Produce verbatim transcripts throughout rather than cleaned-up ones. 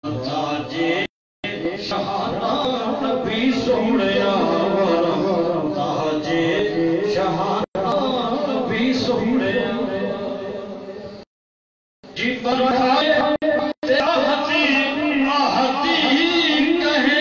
تاجے شہانہ نبی سوڑیا تاجے شہانہ نبی سوڑیا جی برائے تیرا حتیب آہتی کہے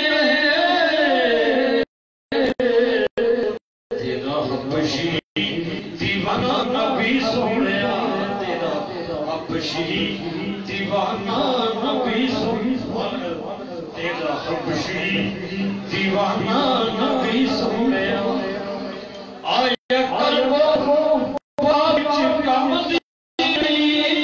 تیرا حبشی دیوانہ نبی سوڑیا تیرا حبشی دیوانہ نبی سوڑیا تیرا حبشی دیوانہ نبی سوڑیا آیا کربو باچ کم دیئی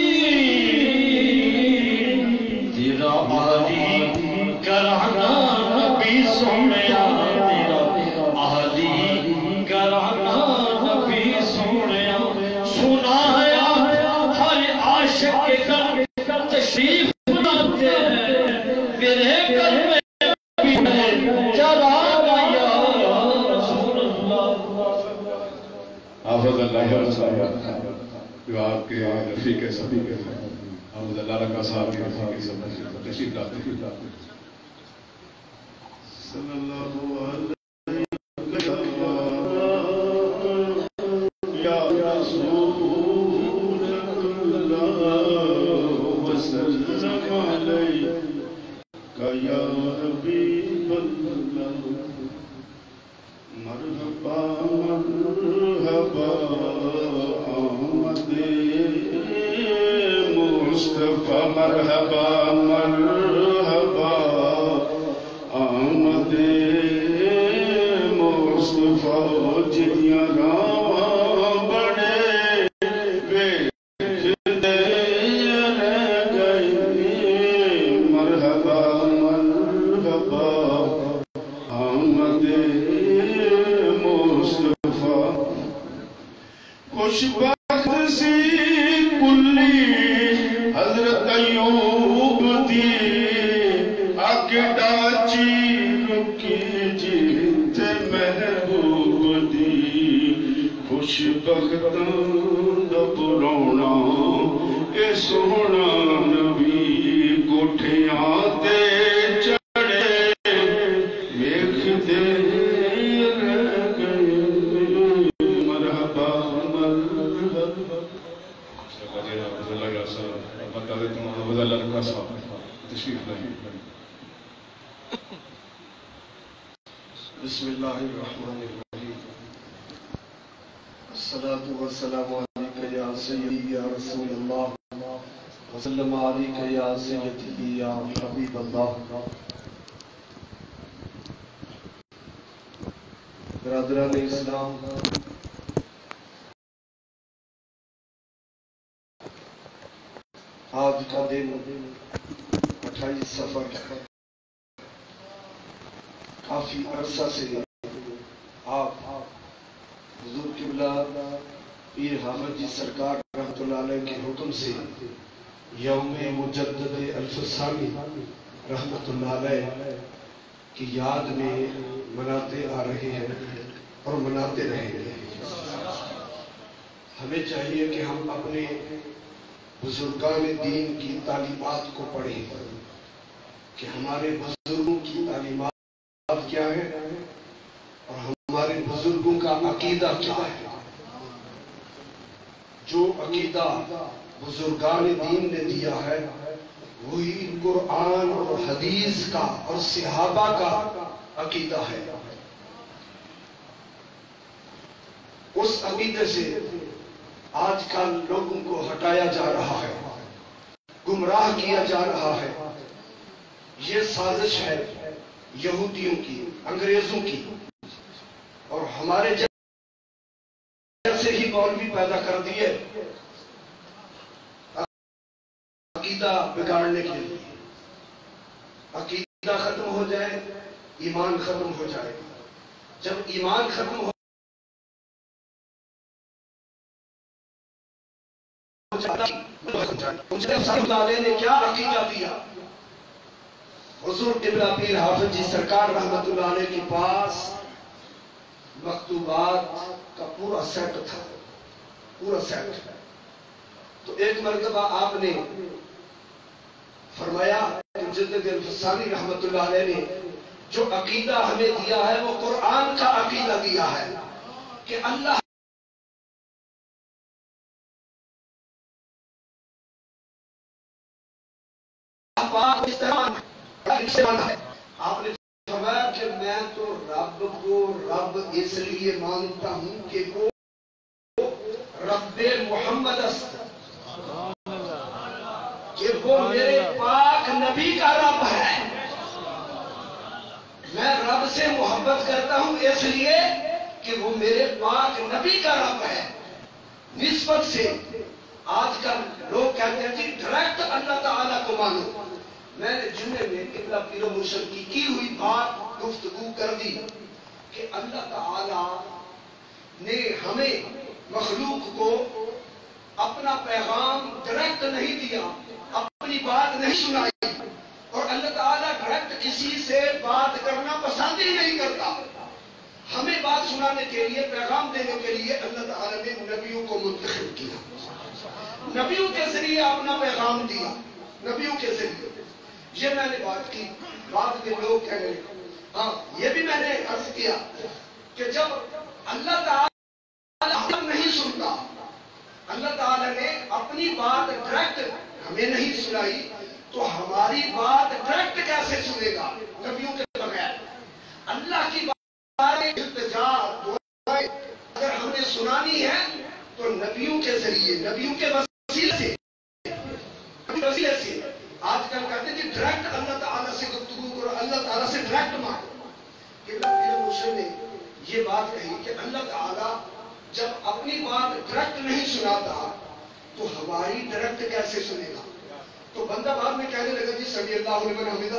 تیرا آلی کرانہ نبی سوڑیا تیرا آلی کرانہ نبی سوڑیا سنا ہے ہر عاشق کے گھر تشریف لاتے ہیں میرے گھر میں بھی ہے چراغ یا رسول اللہ حافظ اللہ صاحب جو آپ کے رفیق سبھی کے حافظ اللہ رکھا صاحب کے رفیق سبھی تشریف لاتے ہیں صلی اللہ علیہ یا رسول اللہ وسلم علیکہ یا حبیب اللہ مرحبا مرحبا آمد مصطفیٰ مرحبا مرحبا آمد مصطفیٰ جنیاں راواں بڑے ویکھدے رہ گئے مرحبا مرحبا آمد مصطفیٰ خوش بخت سی کلی حضرت ایوب دی آگے ڈاچی رکی جیتے محبوب دی خوش بختاں دا پرونا اے سونا نبی کوٹھیاں تے چڑھے ویکھ دے رہ گئے مرحبا مرحبا حافظ اللہ یا صاحب بتا دیتا ہوں حافظ اللہ رکھا صاحب تشریف لائیں بسم اللہ الرحمن الرحیم الصلاة والسلام علیکہ یا سیدی یا رسول اللہ وسلم علیکہ یا سیدی یا حبیب اللہ برادران اسلام آج کا دن اٹھائیس سفر کافی عرصہ سے آپ حضور قبلہ پیر حافظ جی سرکار رحمت اللہ علیہ کے حکم سے یوم مجدد الفسانی رحمت اللہ علیہ کی یاد میں مناتے آ رہے ہیں اور مناتے رہیں گے ہمیں چاہیے کہ ہم اپنے بزرگان دین کی تعلیمات کو پڑھیں کہ ہمارے بزرگوں کی تعلیمات کیا ہے اور ہمارے بزرگوں کا عقیدہ کیا ہے جو عقیدہ بزرگان دین نے دیا ہے وہی قرآن اور حدیث کا اور صحابہ کا عقیدہ ہے اس عقیدے سے آج کل لوگوں کو ہٹایا جا رہا ہے گمراہ کیا جا رہا ہے یہ سازش ہے یہودیوں کی انگریزوں کی اور ہمارے جیسے ہی مولوی پیدا کر دیے عقیدہ بگاڑنے کے لیے عقیدہ ختم ہو جائے ایمان ختم ہو جائے جب ایمان ختم ہو جائے نے کیا عقیدہ دیا حضور قبلہ پیر حافظ جی سرکار رحمت اللہ علیہ کے پاس مکتوبات کا پورا سیٹ تھا پورا سیٹ تو ایک مرتبہ آپ نے فرمایا کہ مجدد الفسانی رحمت اللہ علیہ نے جو عقیدہ ہمیں دیا ہے وہ قرآن کا عقیدہ دیا ہے کہ اللہ آپ نے فرمایا کہ میں تو رب کو رب اس لیے مانتا ہوں کہ وہ رب محمد است، کہ وہ میرے پاک نبی کا رب ہے۔ میں رب سے محبت کرتا ہوں اس لیے کہ وہ میرے پاک نبی کا رب ہے۔ نسبت سے آج کل لوگ کہتے ہیں کہ ڈائریکٹ اللہ تعالیٰ کو مانو۔ میں نے جمعے میں قبلہ پیر و مرشد کی کی ہوئی بات گفتگو کر دی کہ اللہ تعالیٰ نے ہمیں مخلوق کو اپنا پیغام ڈائریکٹ نہیں دیا، اپنی بات نہیں سنائی، اور اللہ تعالیٰ ڈائریکٹ کسی سے بات کرنا پسند ہی نہیں کرتا۔ ہمیں بات سنانے کے لیے، پیغام دینے کے لیے اللہ تعالیٰ نے نبیوں کو منتخب کیا، نبیوں کے ذریعے اپنا پیغام دیا، نبیوں کے ذریعے۔ یہ میں نے بات کی، بعد کے لوگ کہنے لگے، ہاں یہ بھی میں نے عرض کیا کہ جب اللہ تعالیٰ نہیں سنتا، اللہ تعالیٰ نے اپنی بات ڈائریکٹ ہمیں نہیں سنائی تو ہماری بات ڈائریکٹ کیسے سنے گا نبیوں کے بغیر؟ اللہ کی بات التجا دعائیں اگر ہم نے سنانی ہے تو نبیوں کے ذریعے، نبیوں کے وسیلے سے، وسیلے سے۔ آج کل کہتے ہیں کہ ڈائریکٹ اللہ تعالیٰ سے گفتگو کرو، اللہ تعالیٰ سے ڈائریکٹ مانگو۔ قبلہ پیر مرشد نے یہ بات کہی کہ اللہ تعالیٰ جب اپنی بات ڈائریکٹ نہیں سناتا تو ہماری ڈائریکٹ کیسے سنے گا؟ تو بندہ بعد میں کہنے لگا جی سمی اللہ لمن حمدہ،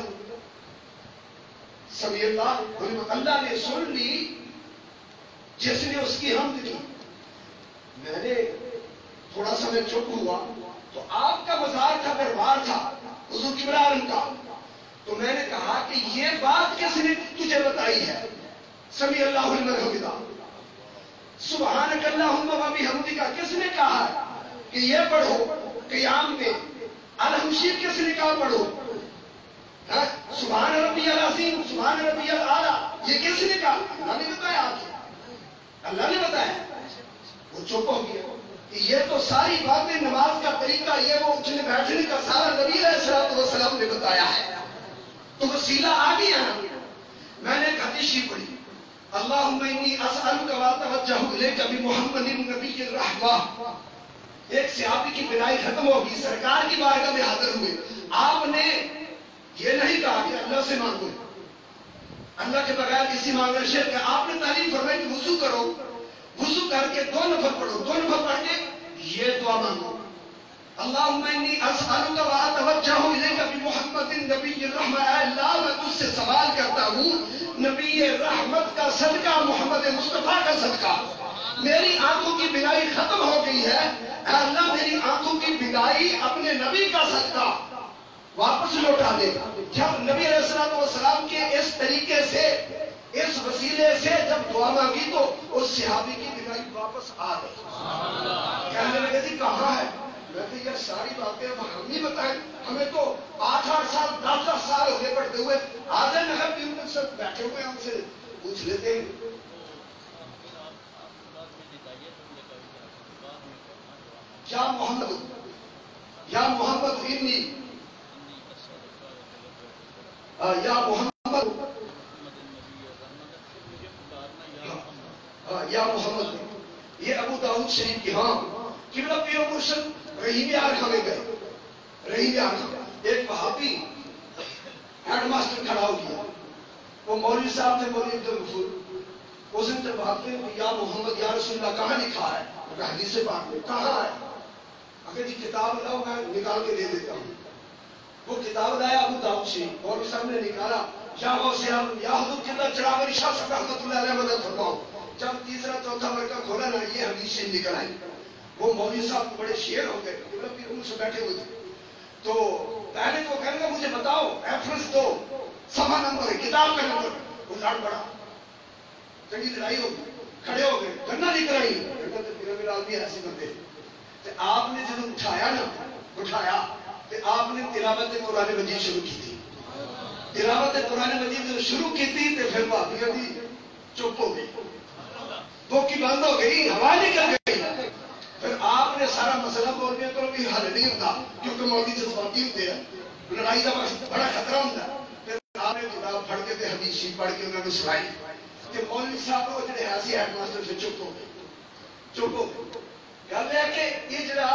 سمی اللہ لمن، اللہ نے سن لی جس نے اس کی حمد کی۔ میں نے تھوڑا سا میں چپ ہوا تو آپ کا مزار تھا، دربار تھا حضور کبریٰ عالم کا، تو میں نے کہا کہ یہ بات کس نے تجھے بتائی ہے؟ سمی اللہ لمن حمدہ، سبحانک اللہم و بحمدک کس نے کہا کہ یہ پڑھو قیام میں؟ الحمشیر کس نے کہا پڑھو؟ سبحان ربی العظیم، سبحان ربی الاعلیٰ، یہ کس نے کہا؟ اللہ نے بتایا، آپ اللہ نے بتایا۔ وہ چپ ہو گیا کہ یہ تو ساری باتیں، نماز کا طریقہ، یہ وہ اٹھنے بیٹھنے کا سارا نبی علیہ الصلوۃ والسلام نے بتایا ہے، تو وسیلہ آ گیا۔ میں نے ایک حدیث پڑھی، اللہم انی اسألک واتوجہ الیک بمحمد نبی الرحمہ۔ ایک صحابی کی بنائی ختم ہوگی، سرکار کی بارگاہ میں حاضر ہوئے، آپ نے یہ نہیں کہا کہ اللہ سے مانگو، اللہ کے بغیر کسی مانگنا شرک ہے۔ آپ نے تعلیم فرمائی کہ وضو کرو، وضو کر کے دو نفل پڑھو، دو نفل پڑھ کے یہ دعا مانگو، اللہم انی اسألک واتوجہ الیک بمحمد نبی الرحمہ۔ اے اللہ میں تجھ سے سوال کرتا ہوں نبی رحمت کا صدقہ، محمد مصطفیٰ کا صدقہ، میری آنکھوں کی بینائی ختم ہو گئی ہے، اے اللہ میری آنکھوں کی بینائی اپنے نبی کا صدقہ واپس لوٹا دے۔ جب نبی علیہ الصلوۃ والسلام کے اس طریقے سے، اس وسیلے سے جب دعا مانگی تو اس صحابی کی بینائی واپس آ گئی۔ کہنے لگے جی کہاں ہے؟ میں کہ یہ ساری باتیں اب ہم نہیں بتائیں، ہمیں تو آٹھ آٹھ سال دس دس سال ہو گئے پڑھتے ہوئے، آدھے نگر تین تک سب بیٹھے ہوئے ہم سے پوچھ لیتے ہیں۔ یا محمد، یا محمد انی، یا محمد، یا محمد، یہ ابو داؤد شریف کی۔ ہاں قبلہ پیر و مرشد رحیم یار خانے گئے، رحیم یار خانے ایک وہابی ہیڈ ماسٹر کھڑا ہو گیا، وہ مولوی صاحب تھے، مولوی عبدالغفور، اس نے جب بھاگتے ہیں یا محمد یا رسول اللہ کہاں لکھا ہے؟ حدیث پاک میں کہاں ہے؟ اگر جی کتاب لاؤ میں نکال کے دے دیتا ہوں۔ وہ کتاب لایا ابو داؤد شریف، مولوی صاحب نے نکالا، یا غوث اعظم، یا حضور قبلہ چراغ شاہ صاحب رحمۃ اللہ علیہ مدد فرماؤ۔ جب تیسرا چوتھا ورقہ کھولا نا یہ حدیث شریف نکل آئی۔ وہ مولوی صاحب بڑے شیر ہو گئے، قبلہ پیر مجھ سے بیٹھے ہوئے تھے، تو پہلے تو کہنے گا مجھے بتاؤ ریفرنس دو، صفحہ نمبر ہے، کتاب کا نمبر۔ وہ لڑ پڑا، چنگی لڑائی ہو گئی، کھڑے ہو گئے، گنا نہیں کرائی، گنا تو پیر میرا آدمی ایسے کرتے۔ آپ نے جب اٹھایا نا، اٹھایا تو آپ نے تلاوت قرآن مجید شروع کی تھی۔ تلاوت قرآن مجید شروع کی تھی تو پھر بھابیاں دی چپ ہو گئی، وہ کی بند ہو گئی، ہوا نکل گئی. پھر آپ نے سارا مسئلہ بولنے کو بھی حل نہیں ہوتا کیونکہ مولوی جذباتی ہوتے ہیں، لڑائی کا بڑا خطرہ ہوتا ہے. پھر آپ نے کتاب پڑھ کے حدیث شریف پڑھ کے انہوں نے سنائی کہ مولوی صاحب وہ جڑے ایسی ہیڈ ماسٹر سے چپ ہو گئے چپ ہو گئے. گل ہے کہ یہ جڑا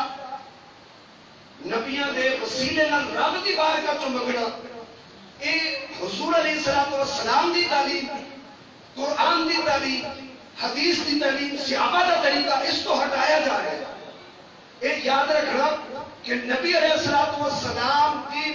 نبیاں دے وسیلے نال رب دی بارگاہ تو منگنا، یہ حضور علیہ الصلوۃ والسلام دی تعلیم، قرآن دی تعلیم، حدیث دی تعلیم، صحابہ دا طریقہ، اس کو ہٹایا جا رہا ہے. ایک یاد رکھنا کہ نبی علیہ الصلوۃ والسلام کی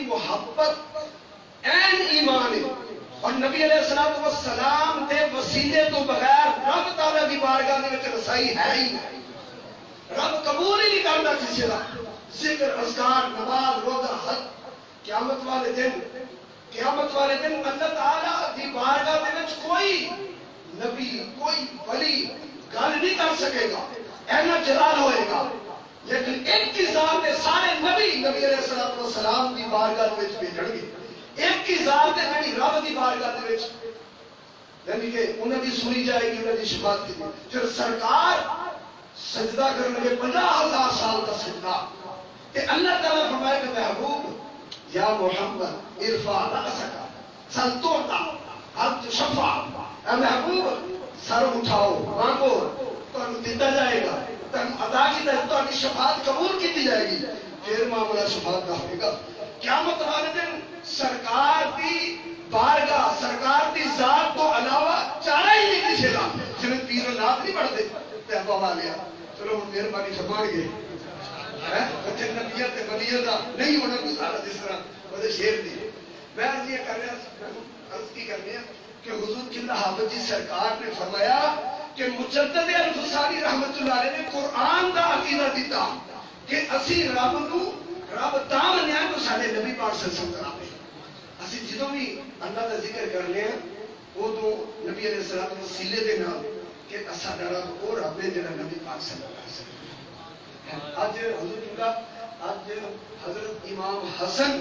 محبت این ایمان ہے، اور نبی علیہ الصلوۃ والسلام دے وسیلے تو بغیر رب تعالیٰ دی بارگاہ میں رسائی ہے ہی نہیں. رب قبول ہی نہیں کرتا کسی کا ذکر، اذکار، نماز، روزہ، حج. قیامت والے دن قیامت والے دن اللہ تعالیٰ دی بارگاہ دے وچ کوئی نبی کوئی ولی گل نہیں کر سکے گا، اینا جلال ہوئے گا. لیکن ایک کی ذات دے سارے نبی نبی علیہ الصلوۃ والسلام دی بارگاہ دے وچ بھیجن گے. ایک کی ذات دے جڑی رب دی بارگاہ دے وچ یعنی کہ انہاں دی سنی جائے گی، انہاں دی شفاعت کی. پھر سرکار سجدہ کرنے لگے پنجاہ ہزار سال کا سجدہ، کہ اللہ تعالیٰ فرمائے کہ محبوب یا محمد ارفع رأسک سر توڑتا حد شفا، اے محبوب سر اٹھاؤ مانگو تو دیتا جائے گا، ادا کی تو شفاعت قبول کی جائے گی. پھر معاملہ شفاعت کا ہوئے گا. قیامت والے دن سرکار کی بارگاہ، سرکار کی ذات تو علاوہ چارہ ہی نہیں کسی کا. جنہیں پیر و نات نہیں پڑھتے پیابا والیا چلو مہربانی فرمان گے بچے نبیت ولیت کا نہیں ہونا گزارا جس طرح وہ شیر دی. میں یہ کر رہا عرض کی کرنے کہ حضور قبلہ حافظ جی سرکار نے فرمایا کہ مجدد الفسانی رحمت اللہ علیہ نے قرآن دا عقیدہ دیتا کہ اسی رب نو رب تا منیا تو سارے نبی پاک صلی اللہ علیہ وسلم کراوے. اسی جدوں بھی اللہ کا ذکر کرنے ہیں وہ تو نبی علیہ السلام کے وسیلے دے نال کہ ساڈا رب وہ رب ہے جڑا نبی پاک صلی اللہ علیہ وسلم. آج حضور قبلہ آج حضرت امام حسن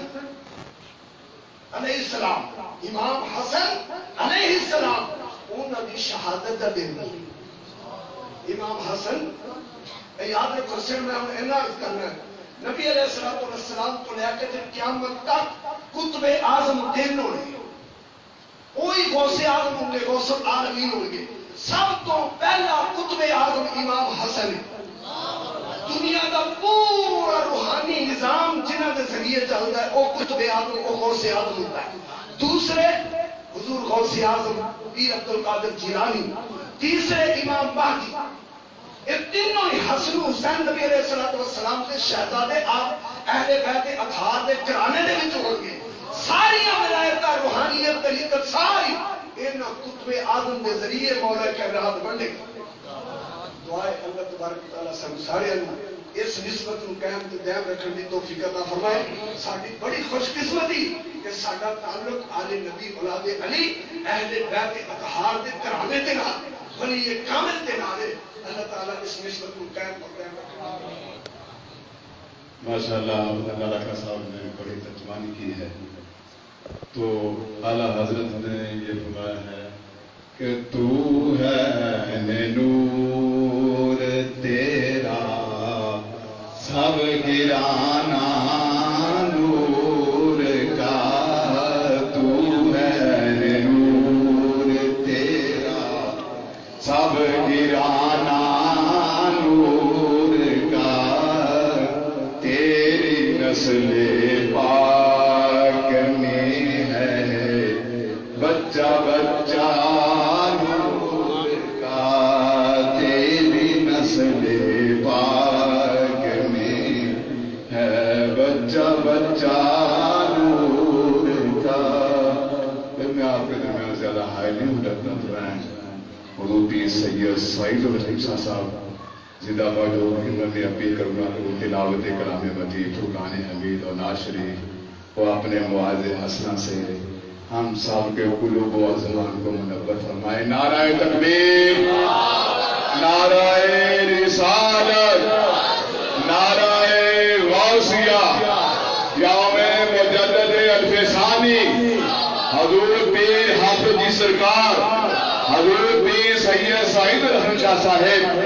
علیہ السلام امام حسن علیہ السلام انہوں نے شہادت کا دن دی. امام حسن یاد رکھو سر میں ہم اینا عرض کرنا ہے نبی علیہ السلام کو لے کے جب قیامت تک قطب اعظم دن ہونے وہی غوث اعظم ہوں گے، غوث العالمین ہوں گے. سب تو پہلا قطب اعظم امام حسن ہے. دنیا کا پورا روحانی نظام جنہ کے ذریعے چلتا ہے وہ قطب اعظم وہ غوث اعظم ہوتا ہے. دوسرے حضور غوث اعظم پیر عبد القادر جیلانی، تیسرے امام مہدی. یہ تینوں ہی حسن حسین نبی علیہ السلام کے شہزادے آپ اہل بیت اطہار دے گھرانے دے وچ ہون گے. ساری ولایت روحانیت طریقت ساری ان قطب اعظم کے ذریعے مولا کائنات بنے گی. دعائے اللہ تبارک تعالیٰ سب سارے اس نسبت کو قائم تے دائم رکھنے کی توفیق عطا فرمائے. ساری بڑی خوش قسمتی کہ ساڈا تعلق آل نبی اولاد علی اہل بیت اطہار دے گھرانے دے نال ولی کامل دے نال ہے. اللہ تعالیٰ اس نسبت کو قائم اور دائم رکھے. ماشاءاللہ اللہ کا صاحب نے بڑی ترجمانی کی ہے. تو اعلیٰ حضرت نے یہ فرمایا ہے کہ تو ہے نور تیرا سب گرانا نور کا، تو ہے نور تیرا سب گرانا نور کا، تیری نسل پاک میں ہے بچہ بچہ نور کا، تیری نسل پاک میں ہے بچہ بچہ نور کا. پھر میں آپ کے درمیان زیادہ ہائی نہیں ہوں ڈرنا فرمائیں حضور پیر سید سعید الرحیم صاحب زندہ باد ہو. میں اپیل کروں گا کہ وہ تلاوت کلام مجید، فرقان حمید اور نعت شریف وہ اپنے مواعظ حسنہ سے ہم سب کے قلوب و اذہان کو منور فرمائے. نعرہ تکبیر، نعرہ رسالت، نعرہ غوثیہ، یوم مجدد الفسانی हजूर पीर हाफिज जी सरकार, हजूर पीर सैयद साइद रहमान शाह साहेब,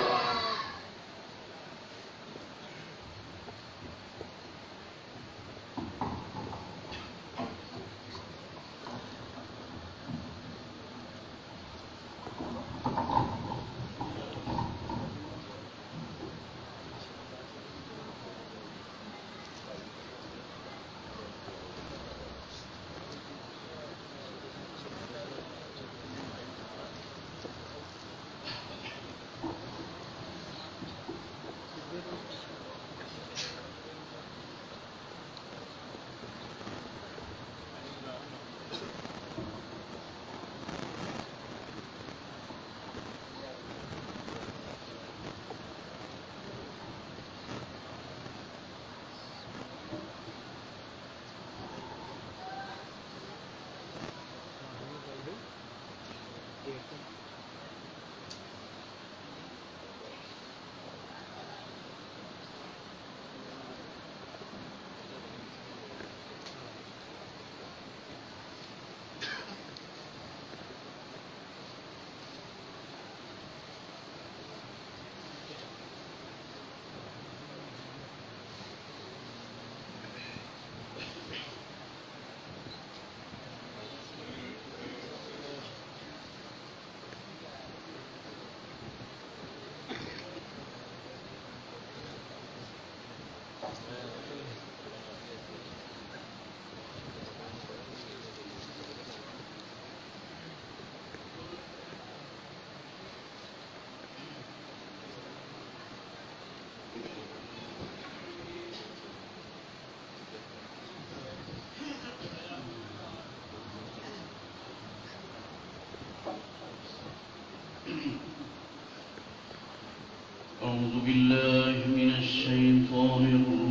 أعوذ بالله من الشيطان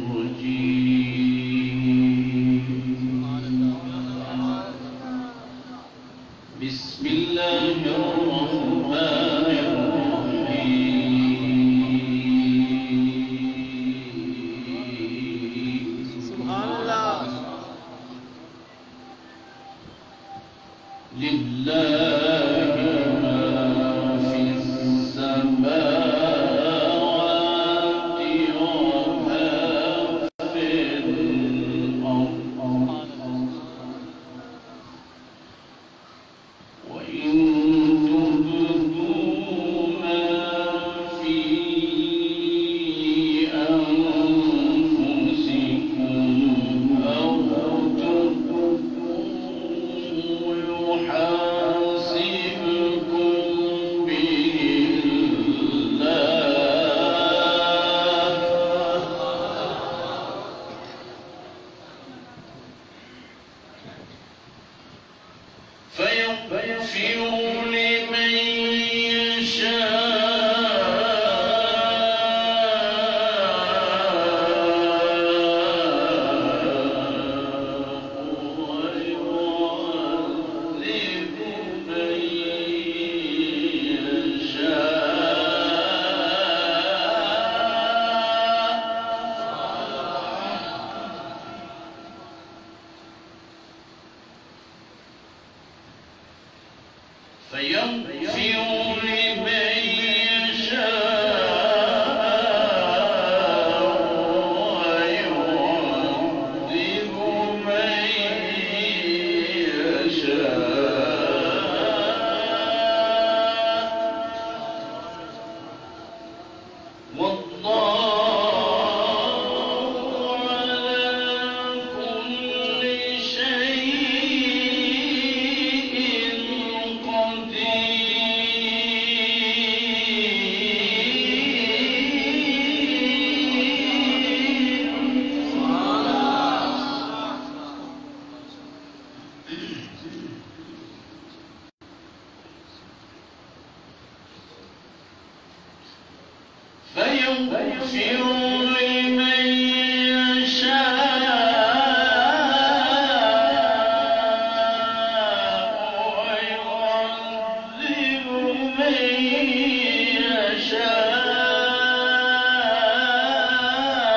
الرجيم. بسم الله الرحمن الرحيم. سبحان الله. لله ما في السماء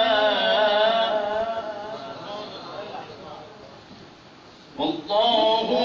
والله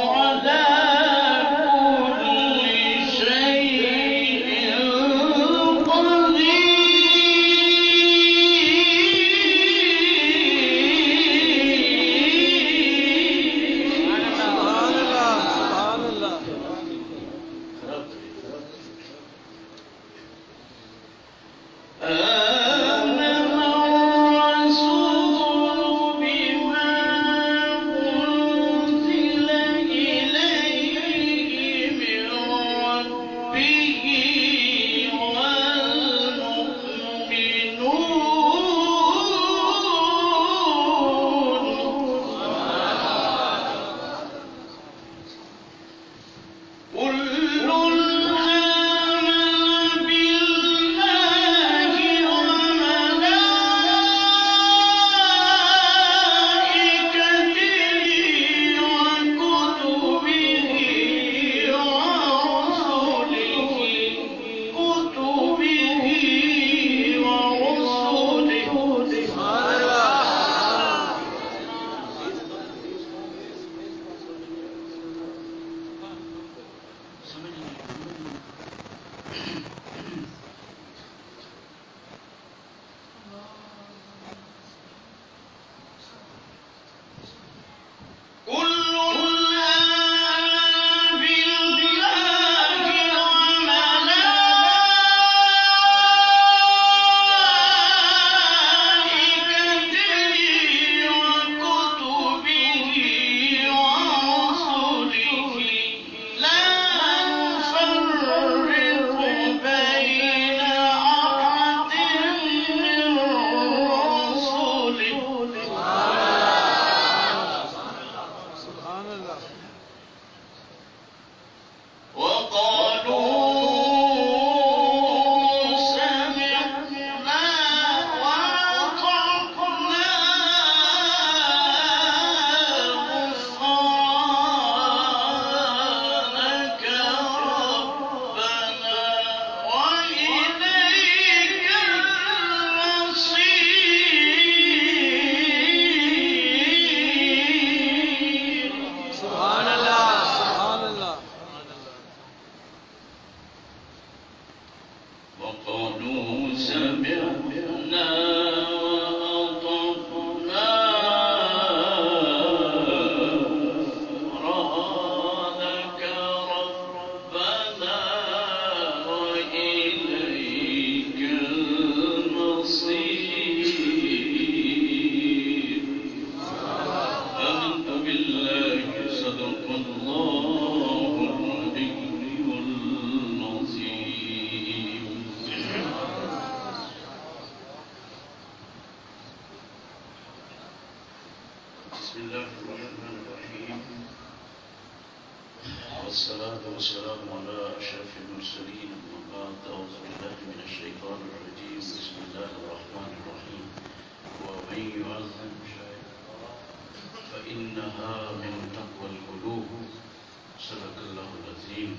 والصلاة والسلام على أشرف المرسلين أما بعد أعوذ بالله من الشيطان الرجيم بسم الله الرحمن الرحيم ومن يعظم شعائر فإنها من تقوى القلوب صدق الله العظيم.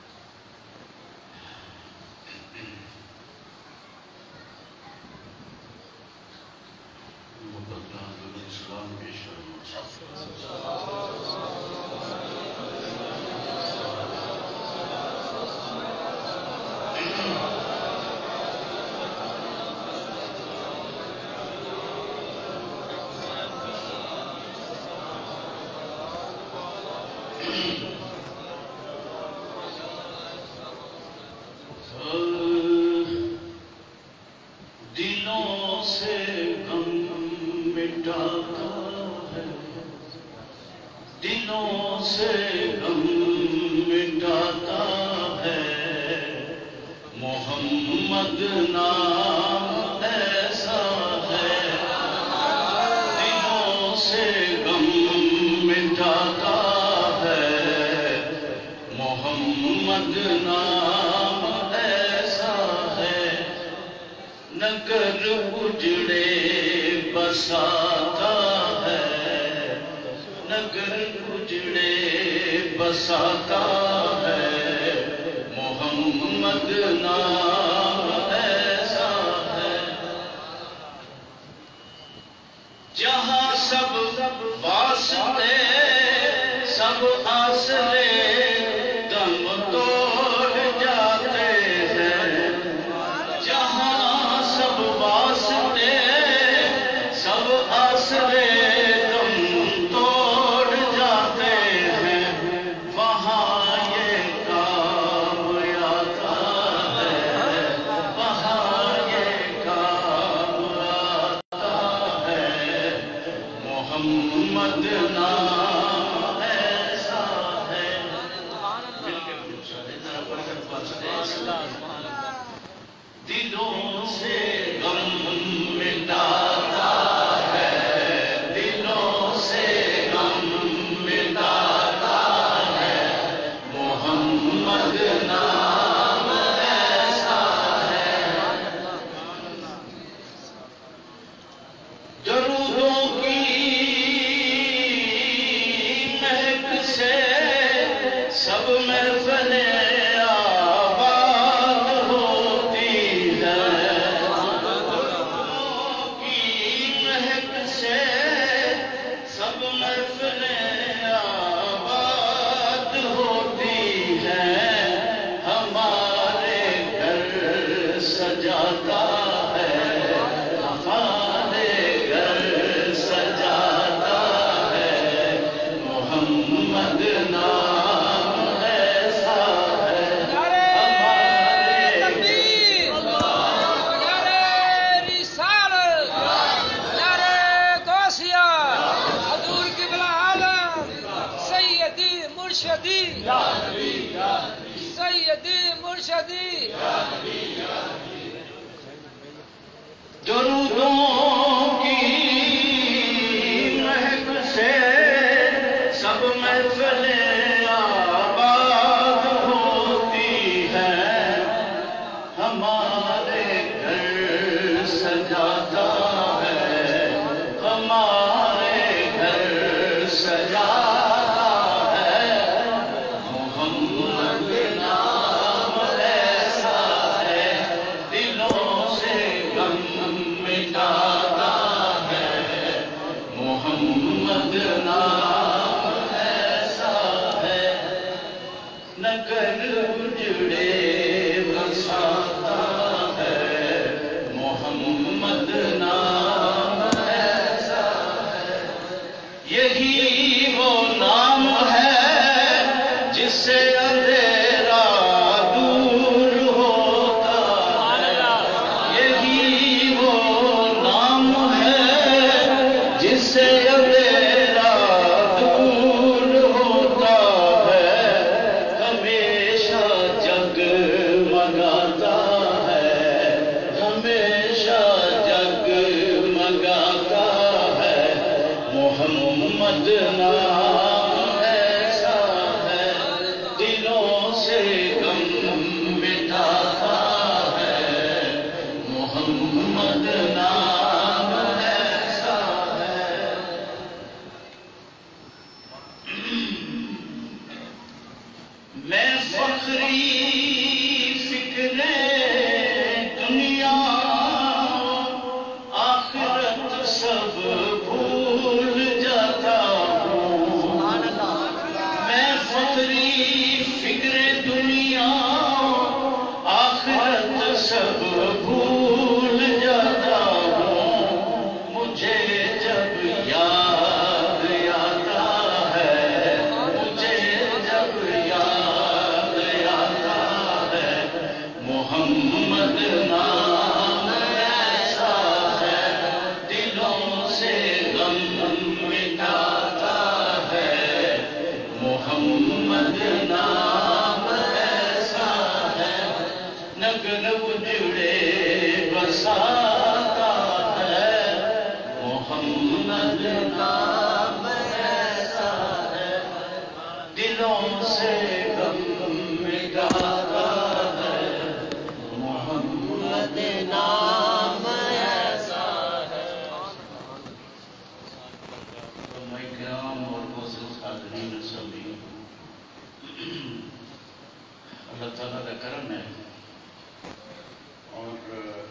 مقدمات الإسلام بشرع دلوں سے غم مٹاتا ہے، دلوں سے غم مٹاتا ہے، محمد نام ایسا ہے، دلوں سے غم مٹاتا ہے، محمد نام ایسا ہے، نگر اجڑے بساتا ہے، نگر اجڑے بساتا ہے، محمد نام ایسا ہے، جہاں سب واسطے سب آسرے دم توڑ جاتے ہیں، جہاں سب واسطے سب آسرے دم توڑ جاتے ہیں، وہاں یہ کام آتا ہے، وہاں یہ کام آتا ہے، محمد نام ایسا ہے. دلوں سے غم مٹاتا ہے، دلوں سے غم مٹاتا ہے، محمد نام ایسا ہے، درودوں کی مہک سے سب محفلیں سجاتا ہے، ہمارے گھر سجاتا ہے، محمد نام ایسا ہے، ہمارے تکبیر، نعرہ رسالت، نعرہ غوثیہ، حضور قبلہ عالم، سیدی مرشدی، سیدی مرشدی، درودوں کی مہک سے سب محفلیں آباد ہوتی نگر اجڑے بساتا ہے محمد نام ایسا ہے، یہی وہ نام ہے جس سے اندھیرا دور ہوتا ہے، یہی وہ نام ہے جس سے اندھیرا دور ہوتا ہے، ہمیشہ جگ منگاتا ہے، ہمیشہ جگ منگاتا ہے، محمد نام ایسا ہے، دلوں سے غم مٹاتا ہے، محمد نام ایسا ہے۔ میں فخری فکر دنیا آخرت سب بھول جاتا ہوں، میں فخری فکر دنیا آخرت سب بھول جاتا ہوں، مجھے جب یاد آتا ہے، مجھے جب یاد آتا ہے، محمد نام ایسا ہے، دلوں سے غم مٹاتا ہے، محمد نام ایسا ہے، نگر اجڑے بساتا ہے، محمد نام ایسا ہے، دلوں سے غم مٹاتا ہے، محمد نام ایسا ہے۔ علماء کرام اور معزز حاضرین سبھی، اللہ تعالیٰ کا کرم ہے اور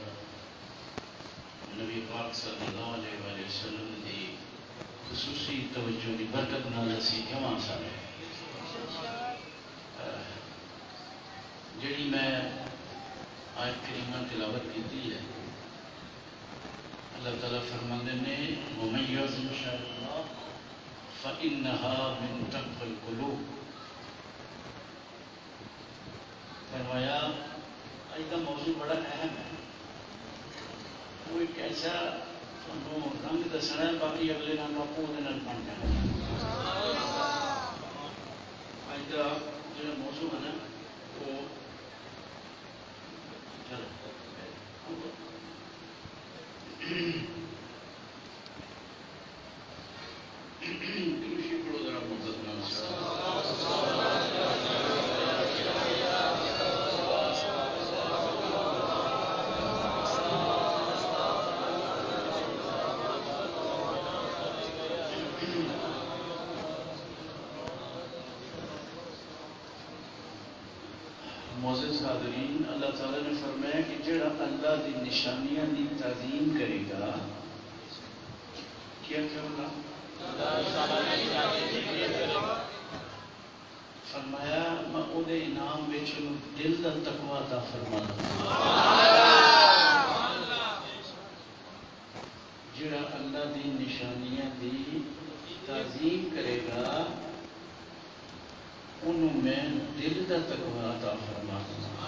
نبی پاک صلی اللہ علیہ وآلہ وسلم کی خصوصی توجہ کی برکت نال اسی کیوں سارے جڑی میں آیت کریمہ تلاوت کی ہے، اللہ تعالیٰ فرماندے نے وَمَن يَعْظِمْ شَعَائِرَ اللَّهِ فَإِنَّهَا مِن تَقْوَى الْقُلُوبِ۔ فرمایا آج کا موضوع بڑا اہم ہے، وہ ایک ایسا رنگ دسنا ہے، باقی اگلے نام آپ کو بن جانا۔ آج کا جو موضوع ہے نا وہ معزز حاضرین، اللہ تعالیٰ نے فرمایا کہ جڑا اللہ دی نشانیاں دی تعظیم کرے گا، کیا کیا ہوگا؟ فرمایا میں او دے انعام وچ دل دا تقوی عطا فرمانا۔ جڑا اللہ دی نشانیاں دی تعظیم کرے گا انہوں میں دل دا تقوی عطا فرما دوں۔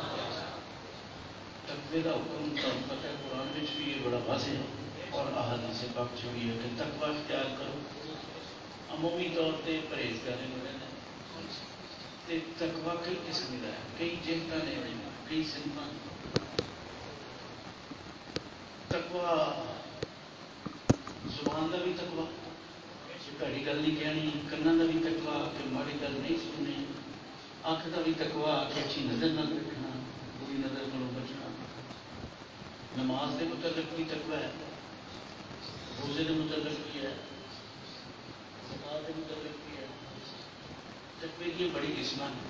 تقوی دا حکم تو پتہ ہے قرآن میں بھی یہ بڑا واضح ہے اور احادیث پاک سے بھی ہے کہ تقوی اختیار کرو۔ عمومی طور پہ پرہیزگاری بڑے نے تے تقوی کئی قسم کا ہے، کئی جہتاں نے کئی صنفاں۔ تقوی زبان دا بھی تقوی، بھڑی گل نہیں کہنی، کناں دا بھی تقوی کہ ماڑی گل نہیں سننی، اکھ دا بھی تقوی کہ اچھی نظر نہ رکھنا، بری نظر کو بچنا، نماز کے متعلق بھی تقوی ہے، روزے کے متعلق بھی ہے، زکات کے متعلق بھی ہے۔ تقوی کی بڑی قسم ہیں۔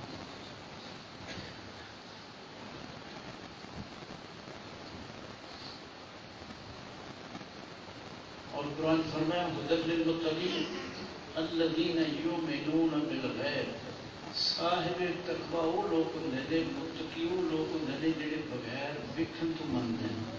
اور قرآن فرمایا ہدی للمتقین الذین یؤمنون بالغیب، سارے صاحب تقوی وہ لوگ ہوندے نے، متقی وہ لوگ ہوندے نے جڑے بغیر ویکھن تو منتے ہیں۔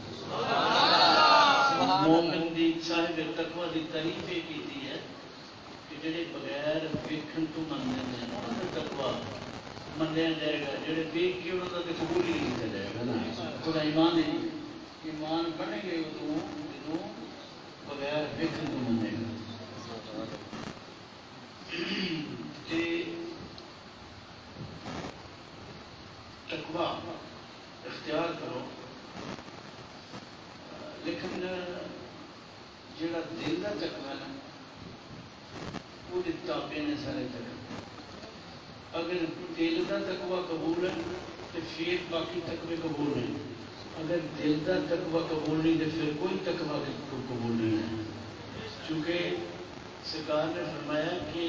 مومن دی صاحب تقوی دی تعریف یہ کیتی ہے کہ جڑے بغیر ویکھن تو منتے ہیں انہاں دا تقوی منیا جائے گا، جڑے ویکھ کے انہاں دا تے قبول ہی نہیں کیتا جائے گا نا۔ خدا ایمان ہے، ایمان بنے گے ادوں جدوں بغیر ویکھن تو منے گا۔ تے تقوی اختیار کرو، لیکن جڑا دل کا تقوی ہے نا وہ تابع نے سارے تقوی۔ اگر دل کا تقوی قبول ہے تو پھر باقی تقوی قبول نہیں، اگر دل کا تقوی قبول نہیں تو پھر کوئی تقوی قبول نہیں ہے۔ چونکہ سرکار نے فرمایا کہ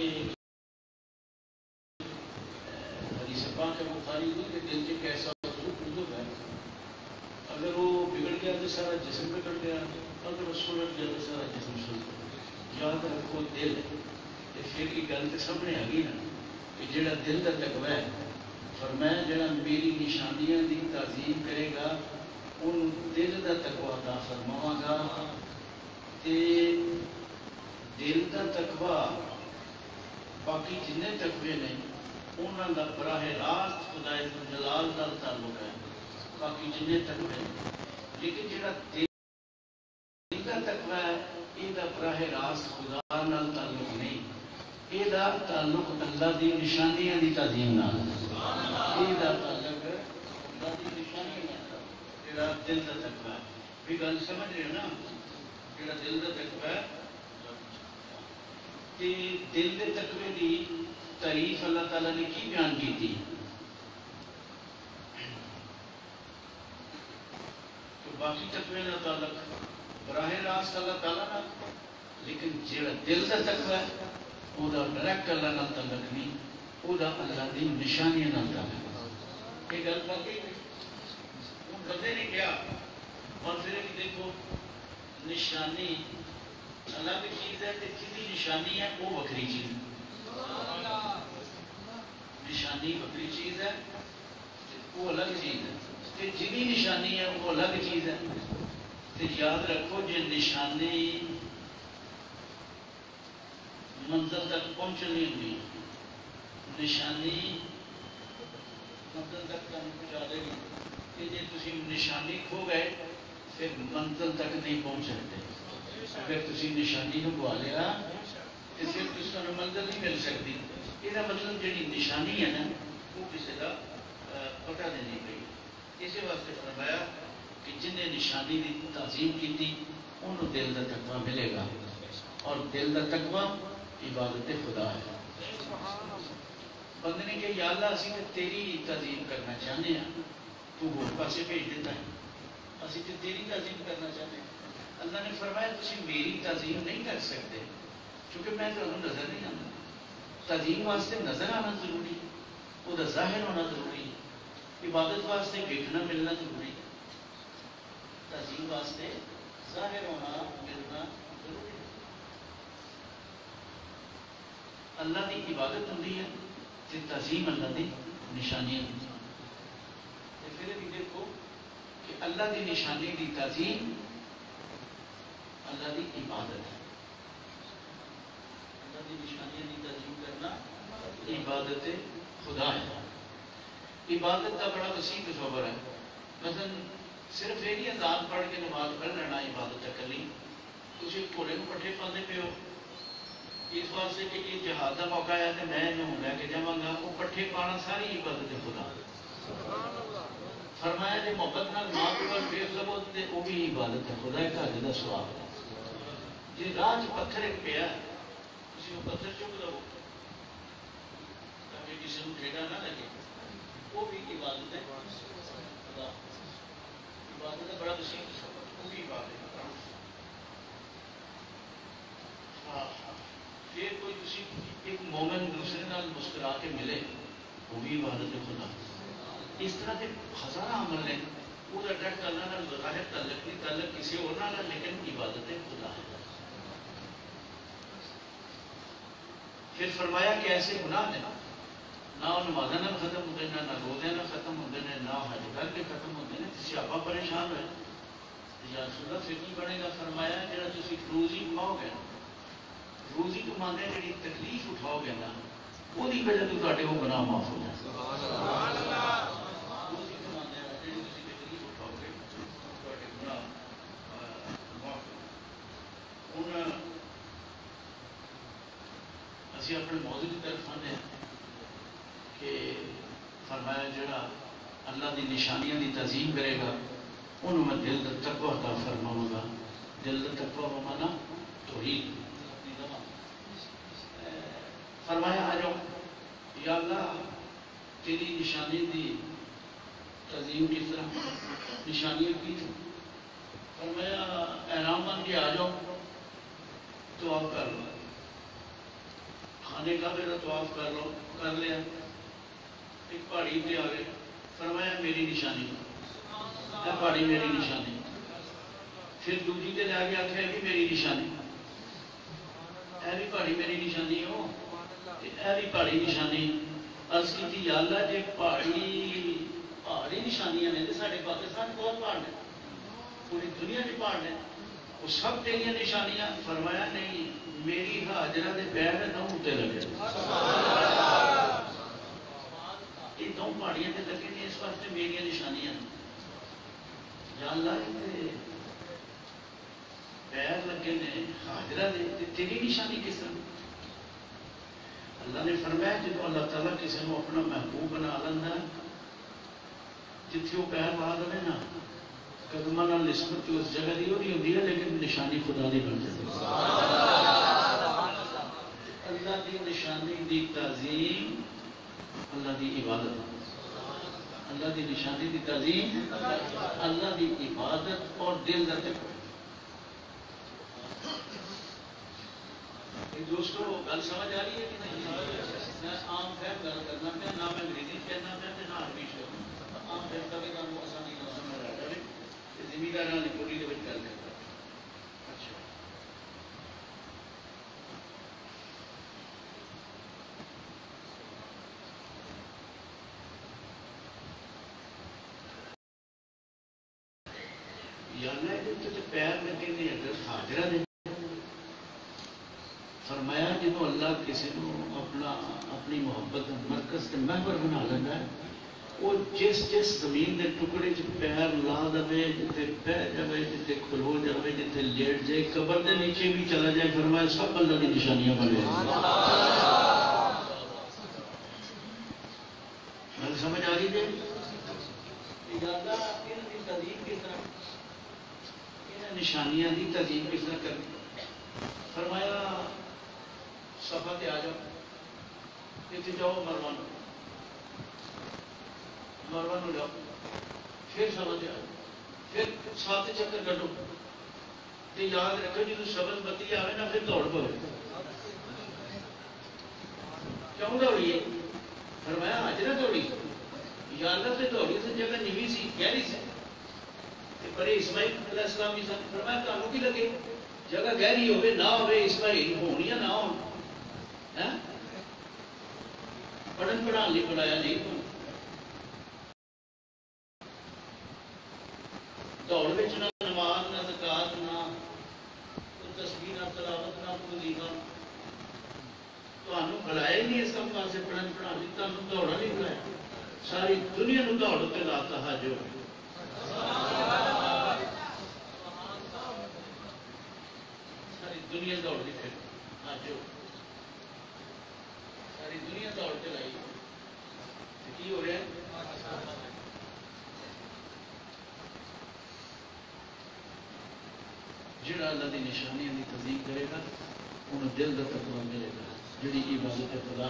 حدیث پاک بخاری میں کہ دل کے کیسا ہے، اگر وہ بگڑ گیا تو سارا جسم بگڑ گیا، اگر وہ سلٹ گیا تو سارا جسم سلٹ گیا۔ یاد رکھو دل، پھر یہ گل تو سامنے آ گئی نا کہ جڑا دل کا تقوی ہے، فرمایا جڑا میری نشانیاں دی تعظیم کرے گا ان دل کا تقوی عطا فرماواں گا۔ تے دل کا تقوی باقی جن تقوی نے انہوں کا براہ راست خدا جلال نال تعلق ہے، باقی جن تقوی، لیکن جڑا دل کا تقوی ہے یہ براہ راست خدا نال تعلق نہیں، یہ تعلق اللہ دی نشانیاں دی تعظیم نال، یہ تعلق اللہ دی نشانیاں نال، جڑا دل کا تقوی ہے۔ بھی گل سمجھ رہے ہو نا، جڑا دل کا تقوی ہے تے دل کے تقوی دی تعریف اللہ تعالیٰ نے کی بیان کی تھی تو باقی تقوی کا تعلق براہ راست اللہ تعالیٰ نہ، لیکن جڑا دل کا تقوی ہے وہ ڈائریکٹ اللہ نال تعلق نہیں، وہ اللہ دی نشانیاں نال تعلق۔ یہ گل کر کے بندے نے کیا اور پھر بھی دیکھو نشانی الگ چیز ہے، جی نشانی ہے وہ وکری چیز ہے، نشانی وکری چیز ہے وہ الگ چیز ہے، جی نشانی ہے وہ الگ چیز ہے۔ تو یاد رکھو جی نشانی منزل تک پہنچنی ہوئی، نشانی منزل تک پہنچا دے گی، کہ جی تھی نشانی کھو گئے پھر منزل تک نہیں پہنچ سکتے۔ اگر تھی نشانی کو گوا لیا تو پھر تمہیں منزل نہیں مل سکتی۔ یہ مطلب جی نشانی ہے نا وہ کسی کا پتہ دینی پی، اسی واسطے فرمایا کہ جن نے نشانی کی تعظیم کی تھی انہوں دل کا تقوی ملے گا، اور دل کا تقوی عبادت خدا ہے۔ بندے نے کہ یا اللہ اسی تو تیری تعظیم کرنا چاہتے ہیں، تو ہو پاسے بھیج دیتا ہے، اسی تو تیری تعظیم کرنا چاہتے ہیں۔ اللہ نے فرمایا تسی میری تعظیم نہیں کر سکتے کیونکہ میں تمہیں نظر نہیں آتا۔ تعظیم واسطے نظر آنا ضروری ہے، وہ ظاہر ہونا ضروری ہے، عبادت واسطے دیکھنا ملنا ضروری ہے، تعظیم واسطے ظاہر ہونا ملنا ضروری ہے۔ اللہ کی عبادت ہوتی ہے تو تعظیم اللہ کی نشانیاں ہوتی ہیں۔ پھر بھی دیکھو کہ اللہ کی نشانی کی تعظیم اللہ کی عبادت ہے، اللہ کی نشانیاں کی تعظیم کرنا عبادت خدا ہے۔ عبادت کا بڑا وسیع تصور ہے، مثلا صرف یہ اذان پڑھ کے نماز پڑھ لینا عبادت ہے کلی، تھی گھوڑے کو پٹھے پاتے پے ہو اس واسطے کہ یہ جہاد کا موقع ہے تو میں انہوں لے کے جاواں گا، وہ پٹھے پانا ساری عبادت خدا۔ فرمایا جی محبت نال ماں پیو ویخ لو تو وہ بھی عبادت ہے خدا، ایک حج کا سواب ہے۔ جی راہ چ پتھر ایک پیا تھی وہ پتھر چک لو تاکہ کسی کو ٹھیکا نہ لگے، وہ بھی عبادت ہے خدا۔ عبادت کا بڑا وسیع تصور، وہ بھی عبادت ہے۔ پھر کوئی کسی ایک مومن دوسرے نال مسکرا کے ملے وہ بھی عبادت خدا۔ اس طرح کے ہزارہ عمل ہیں، وہ ڈائریکٹ اللہ نال ظاہر تعلق نہیں، تعلق کسی اور نال ہے لیکن عبادت خدا ہے۔ پھر فرمایا کہ ایسے گناہ نے نہ وہ نمازاں نال ختم ہوتے ہیں، نہ روزے نال ختم ہوتے ہیں، نہ حج کر کے ختم ہوتے ہیں. سیاپا پریشان ہوئے یا رسول اللہ پھر کی بنے گا؟ فرمایا جڑا تسی روزی کماؤ گے، روزی کمانے جڑی تکلیف اٹھاؤ گے نا، وہ وجہ تو تھوڑے وہ گناہ معاف ہو جائے. روزی کمانے جڑی تسی تکلیف اٹھاؤ گے تھوڑے گناہ معاف ہو جائے. ہوں اسی اپنے موضوع کی طرف آنے ہیں کہ فرمایا جڑا اللہ دی نشانیاں دی تعظیم کرے گا انہوں میں دل دا تقوی عطا فرماؤں گا. دل دا تقوی بمانا توحید. فرمایا آ جاؤ یا اللہ تیری نشانی دی تعظیم کس طرح، نشانیاں کی تھی. فرمایا احرام بن کے آ جاؤ تو آپ کر لو، خانے کا میرا طواف کر لو، کر لیا. ایک پہاڑی پہ آ گئے، فرمایا میری نشانی ہے پہاڑی، میری نشانی. پھر دوسری تے جا کے آخیا بھی میری نشانی، اے بھی پہاڑی میری نشانی ہو، اے بھی پہاڑی نشانی. عرض کی تھی یا اللہ جی پہاڑی پہاڑی نشانیاں نے تو سارے پاکستان بہت پہاڑ نے، پوری دنیا کے پہاڑ نے، وہ سب تیریاں نشانیاں. فرمایا نہیں، میری حاجرہ دے پیر نہ اتنے لگے، یہ دو پہاڑیاں تے لگے نے، اس واسطے میری نشانیاں. یا اللہ پیر لگے نے حاجرہ دے، تیری نشانی کس طرح؟ اللہ نے فرمایا جب اللہ تعالیٰ کسی کو اپنا محبوب بنا لینا، جتھے وہ پیر لا دے نا قدمہ نال نسبت اس جگہ دی ہوئی ہوتی ہے، لیکن نشانی خدا دی بن جاتی ہے. اللہ دی نشانی دی تعظیم، اللہ دی عبادت، اللہ دی نشانی دی تعظیم، اللہ دی عبادت اور دل کا تقوی. دوستو گل سمجھ آ رہی ہے کہ نہیں؟ میں عام فہم گل کرنا پیا، نہ میں انگریزی کہنا پیا نہ عربی کہنا. عام فہم کا بھی تمہیں آسانی نہ سمجھ آ جائے کہ زمیندار نے پوری کے گل کرتا. اچھا پیر لگے نے اگر حاجرہ دے. فرمایا جب اللہ کسی کو اپنا اپنی محبت مرکز کے محور بنا لینا ہے، وہ جس جس زمین کے ٹکڑے چ پیر لا دے، جتنے بہ جائے، جتنے کھلو جائے، جتنے لیٹ جائے، قبر کے نیچے بھی چلا جائے، فرمایا سب اللہ کی نشانیاں بن جائیں. سمجھ آ رہی ہے؟ تعظیم کس طرح، نشانیاں دی تعظیم کس طرح کرنی. فرمایا صفا تے آ جاؤ، اتنے جاؤ مروہ مروہ جاؤ، پھر صفا تے آ جاؤ، پھر سات چکر کٹو. تو یاد رکھو جب سبز بتی آئے نا پھر دوڑ پو. کیوں دوڑیے؟ فرمایا اج نہ دوڑی، یا اللہ سے دوڑی سے جگہ نیوی سی گہری سی، بڑے اسماعیل علیہ السلام کی ساتھ. فرمایا تمہیں کی لگے جگہ گہری ہوے نہ ہوے اسماعیل ہونی یا نہ ہو، پڑھن پڑھان لی پڑھایا نہیں. دوڑ وچ نہ نماز نہ زکات نہ تسبیح نہ تلاوت نہ وظیفہ، تمہیں بلایا ہی نہیں اس کام واسطے پڑھن پڑھان لی، تمہیں دوڑا نہیں بلایا. ساری دنیا نو دوڑ کے لاتا ہے جو ساری دنیا دوڑ دی پھر آج ساری دنیا دوڑ کے لائی. کی ہو رہا ہے؟ جڑا اللہ کی نشانیاں کی تعظیم کرے گا انہوں دل کا تقوی ملے گا. جڑی عبادت خدا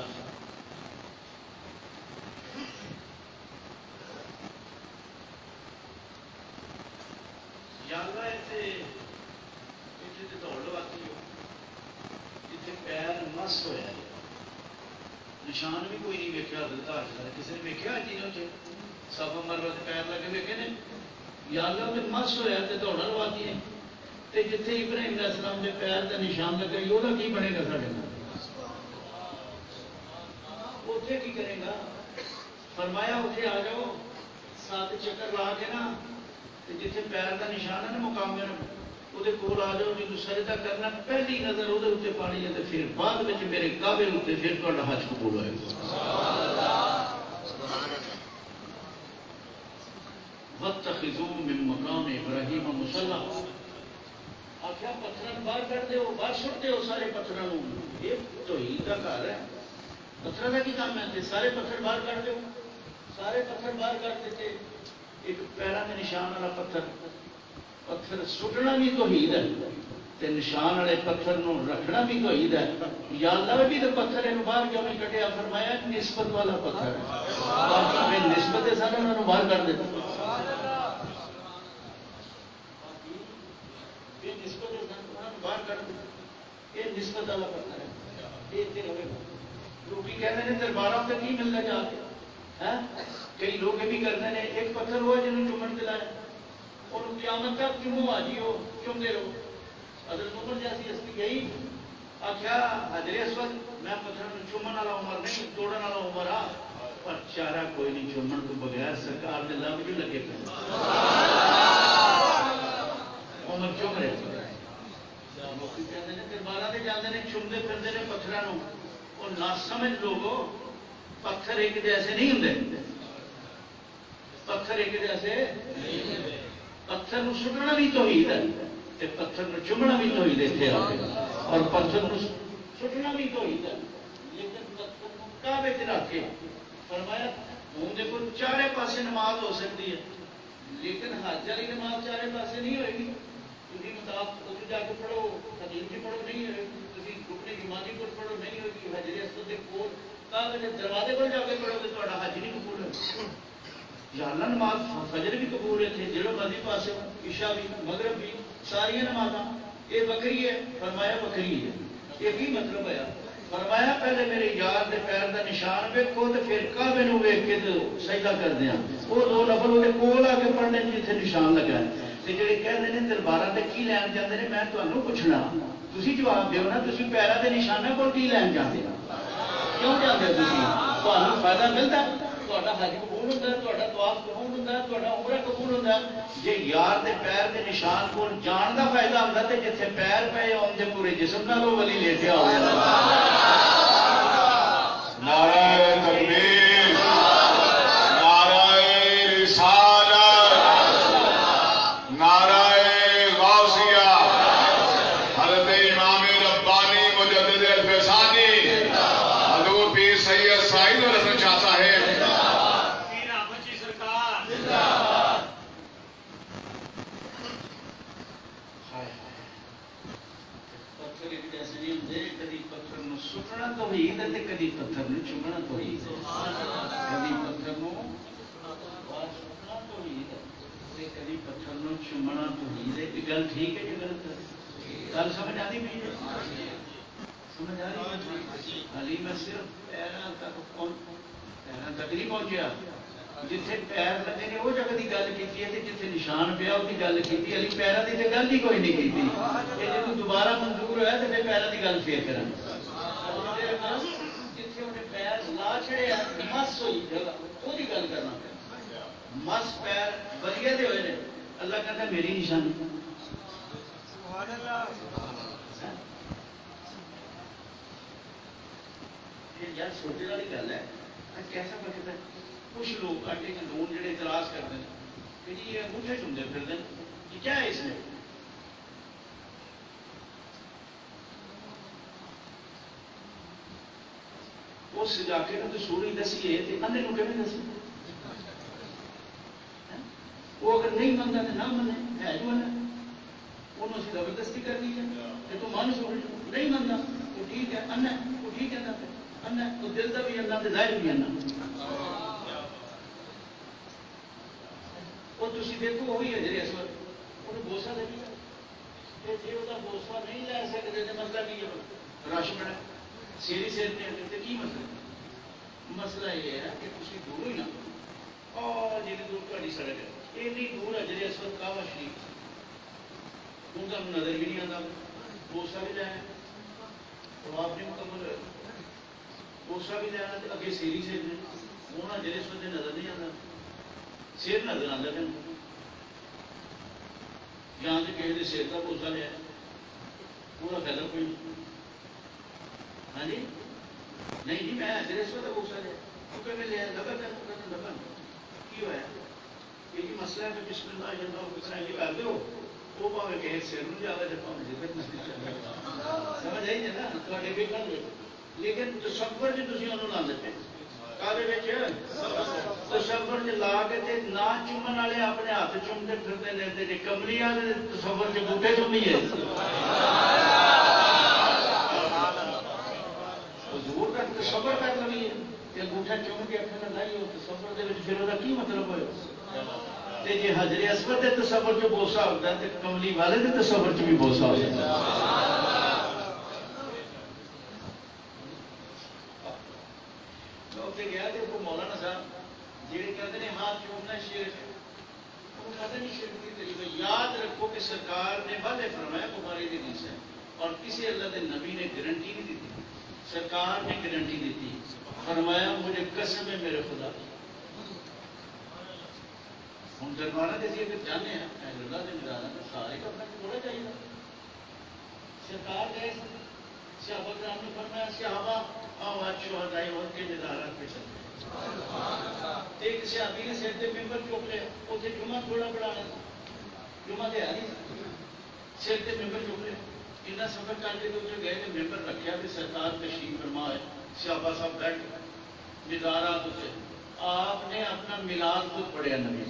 یا اللہ اتنے اتنے دوڑ لواتی ہو، اتنے پیر مس ہوا، نشان بھی کوئی نہیں ویکیا. حضرت حاجرہ کسی نے ویکیا جی نے صفا مروہ کے پیر لگے ویکے نے. یا اللہ میں مس ہوا تو دوڑا لواتی ہے، تو جتنے ابراہیم علیہ السلام کے پیر کا نشان لگا وہ کی بنے گا سارے اتنے اتنے کی کرے گا؟ فرمایا اتنے آ جاؤ سات چکر لا کے نا جتنے پیر کا نشان ہے نا مقام وہ کول آ جاؤ جب سجدہ کرنا پہلی نظر وہ پانی ہے پھر بعد میں میرے کعبے اتنے پھر تھوڑا حج قبول ہوئے گا. وَاتَّخِذُوا مِن مَّقَامِ إِبْرَاهِيمَ مُصَلًّى. آخیا پتھر باہر کر دو باہر سٹ دو سارے پتھروں. یہ توحید کا گھر ہے. پتھر کا کی کام ہے؟ سارے پتھر باہر کر دو. سارے پتھر باہر کر دیتے. ایک پیروں کے نشان والا پتھر پتھر سٹنا بھی توحید ہے تے نشان والے پتھر نو رکھنا بھی توحید ہے. یا اللہ بھی تو پتھر یہ باہر کیوں نہیں کٹیا؟ فرمایا نسبت والا پتھر ہے. نسبت ہے سارے انہوں باہر کر دیتا. یہ نسبت باہر کر دے. یہ نسبت والا پتھر ہے. یہ رہے گا. لوگ کہتے ہیں درباروں سے نہیں ملنا چاہتے. کئی لوگ یہ بھی کرتے ہیں ایک پتھر ہوا جنہوں چومن دلایا اور قیامت تک چومو آ جی ہو چومتے رہو. حضرت عمر جیسی ہستی گئی آخیا حضرت اسود میں پتھر چومن والا عمر نہیں توڑن والا عمر آ پر چارہ کوئی نہیں چومن تو بغیر سرکار کے لب جو لگے پہ عمر چوم رہے. دربارہ سے جاتے ہیں چومتے پھرتے ہیں پتھروں اور نہ سمجھ لوگو پتھر ایک جیسے نہیں ہوں. پتھر ایک جیسے پتھر نو سٹنا بھی توحید ہے پتھر نو چومنا بھی توحید ہے اور پتھر نو سٹنا بھی توحید ہے. لیکن پتھر نو کعبے تے رکھ کے فرمایا ہوں دیکھو چارے پاسے نماز ہو سکتی ہے لیکن حج والی نماز چارے پاسے نہیں ہوئے گی. تھی مطلب اتنے جا کے پڑھو حدیث کی پڑھو نہیں ہوئے گی. تھی گھٹنے کی ماضی کو پڑھو نہیں ہوگی. حجر اسود کے کول کعبے کے دروازے پر جا کے پڑھو گے تو حج نہیں قبول ہے. یا اللہ نماز فجر بھی قبول ہے جڑوں مرضی پاسے عشاء بھی مغرب بھی ساری نماز یہ بکری ہے. فرمایا بکری ہے. یہ کی مطلب ہے؟ فرمایا پہلے میرے یار دے پیر دا نشان ویکھو تے پھر کعبے نو ویکھ کے سجدہ کر دیا. وہ دو نفل وہ کول آ کے پڑھنے جتنے نشان لگا ہے. جڑے کہتے ہیں دربارہ تے کی لین جاتے ہیں میں تمہیں پوچھنا تھی جواب دیو نا تھی پیروں کے نشانوں کو کی لین جاتے کیوں جاتے تھی؟ تمہیں فائدہ ملتا تا حج قبول ہوتا ہے تا طواف قبول ہوتا ہے تا عمرہ قبول ہوتا ہے. جی یار دے پیر کے نشان کو جان کا فائدہ ہوتا ہے جتنے پیر پے آدھے پورے جسم نہ لو ولی لیٹیا ہوا. نعرہ تکبیر نعرہ رسالت نعرہ غوثیہ حضرت امام ربانی مجدد الفسانی حضور پیر سید سعید الحسن شاہ صاحب سٹنا تو ہی کدی پتھر نے چومنا تو ہی کدی پتھر سٹنا تو ہی کدی پتھر نو چومنا تو ہی. گل ٹھیک ہے جی غلط ہے؟ گل سمجھ آتی پی سمجھ آ رہی حالی میں صرف پیروں تک پیروں تک نہیں پہنچیا. جتنے پیر لگے نے وہ جگہ کی گل کی جتنے نشان پیا وہ گل کی علی پیروں کی تو گل ہی کوئی نہیں کی. یہ جب دوبارہ منظور ہوا تو پھر پیروں کی گل پھر کریں. جتنے انہیں پیر لا چڑے مس ہوئی جگہ وہ گل کرنا پیا. مس پیر بدیا دے ہوئے اللہ کہتا میری نشانی. یار سوچنے والی گل ہے کیسا بچتا ہے. کچھ لوگ آٹے کے لون جڑے اعتراض کرتے ہیں کہ جی یہ انگوٹھے چومتے پھرتے ہیں کہ کیا ہے اس میں؟ اس جا کے تو سوڑی دسی ہے تو اندھے نو کیوں دسی؟ وہ اگر نہیں منتا تو نہ منے ہے جو ہے انہوں سے زبردستی کر دی ہے تو من سوڑی نہیں منتا وہ ٹھیک ہے انا وہ ٹھیک ہے انا وہ دل کا بھی انا ظاہر بھی انا. وہ تھی دیکھو وہی ہے جی اس وقت وہ بوسا دے دیا جی وہ بوسا نہیں لے سکتے تو مسئلہ کی ہے رش بڑا سیری سیر پہ کی مسئلہ مسئلہ یہ ہے کہ تھی دور ہی نہ اور جی دور تاری سڑک ہے ایڈی دور ہے جی اس وقت کعبہ شریف ہوں تمہیں نظر بھی نہیں آتا بوسا بھی لیا طواف نہیں مکمل ہوا بوسا بھی لینا تو اگے سیر ہی سیر وہ نہ جی اس بندے نظر نہیں آتا سیر نظر آتا تین جہاں سے کسی نے سیر کا بوسا لیا پورا فائدہ کوئی نہیں ہاں جی نہیں جی میں جی اس کا بوسا لیا وہ کہ میں لیا لگا کر لگا کی ہوا یہ جی مسئلہ ہے کہ بسم اللہ جلدہ کس طرح یہ کر دو وہ پاوے کہیں سیر نہیں جاتا جب پاوے جدت مسجد چاہتا سمجھ آئی ہے نا تھوڑے بھی کر دو لیکن تصور جو تسی انہوں نہ دیتے کالے بچ تصور جو لا کے تے نہ چومن والے اپنے ہاتھ چومتے پھرتے نے تے کملی والے تصور جو بوٹے چومی ہے حضور کا تصور کر لگی ہے کہ انگوٹھا چوم کے اکھے نہ لائی ہو تصور دے وچ پھر وہ کی مطلب ہوئے تے جے حجر اسود دے تصور جو بوسا ہوتا ہے تے کملی والے دے تصور چ بھی بوسا ہوتا ہے گیا تو مولانا صاحب جی کہتے ہیں ہاتھ چومنا شرک وہ کہتے نہیں شرک کی طریقہ یاد رکھو کہ سرکار نے وعدے فرمایا بخاری کی حدیث ہے اور کسی اللہ کے نبی نے گارنٹی نہیں دی سرکار نے گارنٹی دی تھی فرمایا مجھے قسم ہے میرے خدا ہم دربارہ دیکھیے کہ جانے ہیں اہل اللہ کے مدارہ میں سارے کا اپنا تھوڑا چاہیے سرکار گئے صحابہ کرام نے فرمایا صحابہ آواز شہدائی وقت کے مدارات پہ چلتے ہیں ایک صحابی نے سر پہ ممبر چوک لیا اسے جمعہ تھوڑا بڑھانا جمعہ دے آ نہیں سر پہ ممبر چوک لیا اتنا سفر کر کے تو گئے کہ ممبر رکھا کہ سرکار تشریف فرما ہے صحابہ صاحب بیٹھ مدارات سے آپ نے اپنا میلاد خود پڑھیا نبی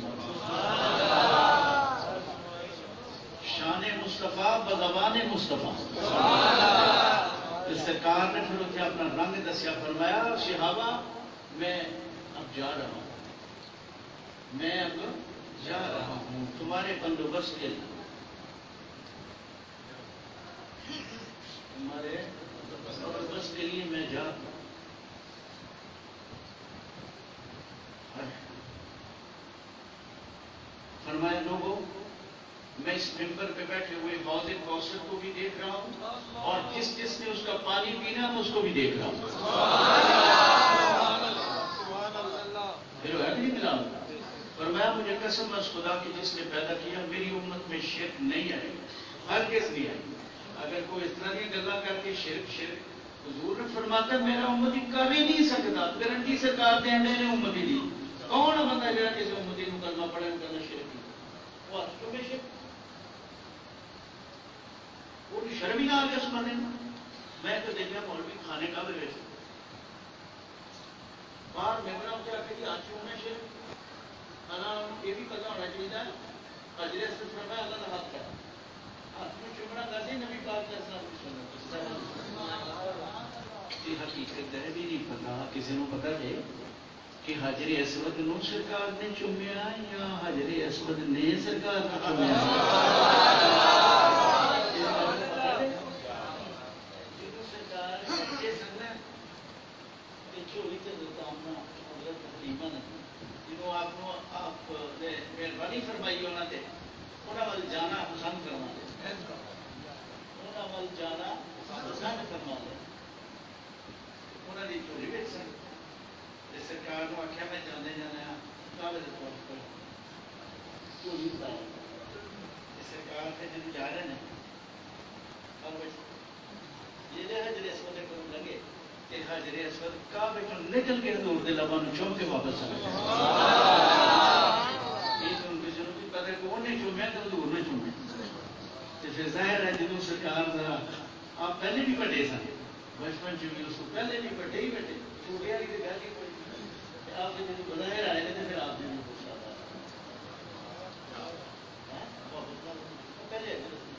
شان مصطفیٰ بدوان مصطفیٰ سرکار نے پھر اسے اپنا رنگ دسیا فرمایا صحابہ میں اب جا رہا ہوں میں اب جا رہا ہوں تمہارے بندوبست کے لیے تمہارے بندوبست کے لیے میں جا رہا ہوں فرمایا لوگوں میں اس ممبر پہ بیٹھے ہوئے حوض کوثر کو بھی دیکھ رہا ہوں اور جس جس نے اس کا پانی پینا میں اس کو بھی دیکھ رہا ہوں پھر ہے نہیں ملا فرمایا مجھے قسم اس خدا کی جس نے پیدا کیا میری امت میں شرک نہیں آئے ہر کس نہیں آئی اگر کوئی اس طرح کی گلا کر کے شرک شرک حضور نے فرماتا میرا امتی کر ہی نہیں سکتا گارنٹی سرکار دے میرے امتی دی کون بندہ جڑا کسی امتی کو کلمہ پڑھے کرنا شرک وہ تو میں شرک وہ شرم ہی نہ آ گیا اس بندے میں تو دیکھا مولوی کھانے کا بھی ویسے باہر ممبروں سے آ کے کہ ہاتھ چومنا شرک اللہ یہ بھی پتا ہونا چاہیے حجر اسود فرمایا اللہ کا ہاتھ کا ہاتھ میں چومنا کرتے نبی پاک کا اسلام یہ حقیقت ہے بھی نہیں پتا کسی کو پتا ہے کہ حجر اسود نو سرکار نے چومیا یا حجر اسود نے سرکار کو چومیا مہربانی فرمائی انہوں نے انہوں وال جانا پسند کرنا دے انہوں وال جانا پسند کرنا دے انہوں نے چوری بیچ سکتے سرکار کو آخیا میں جانے جانا کالج چوری سرکار سے جب جا رہے ہیں یہ حجر اسود کو لگے کہ حجر اسود کعبے تو نکل کے حضور دے لباں نوں چوم کے واپس آ گئے وہ نہیں چومیا تو حضور نے چومیا پھر ظاہر ہے جدو سرکار ذرا آپ پہلے بھی بڑے سن بچپن چ بھی اس کو پہلے بھی بڑے ہی بیٹھے چھوٹے والی تو گل ہی کوئی آپ کے جب بظاہر آئے تو پھر آپ نے پہلے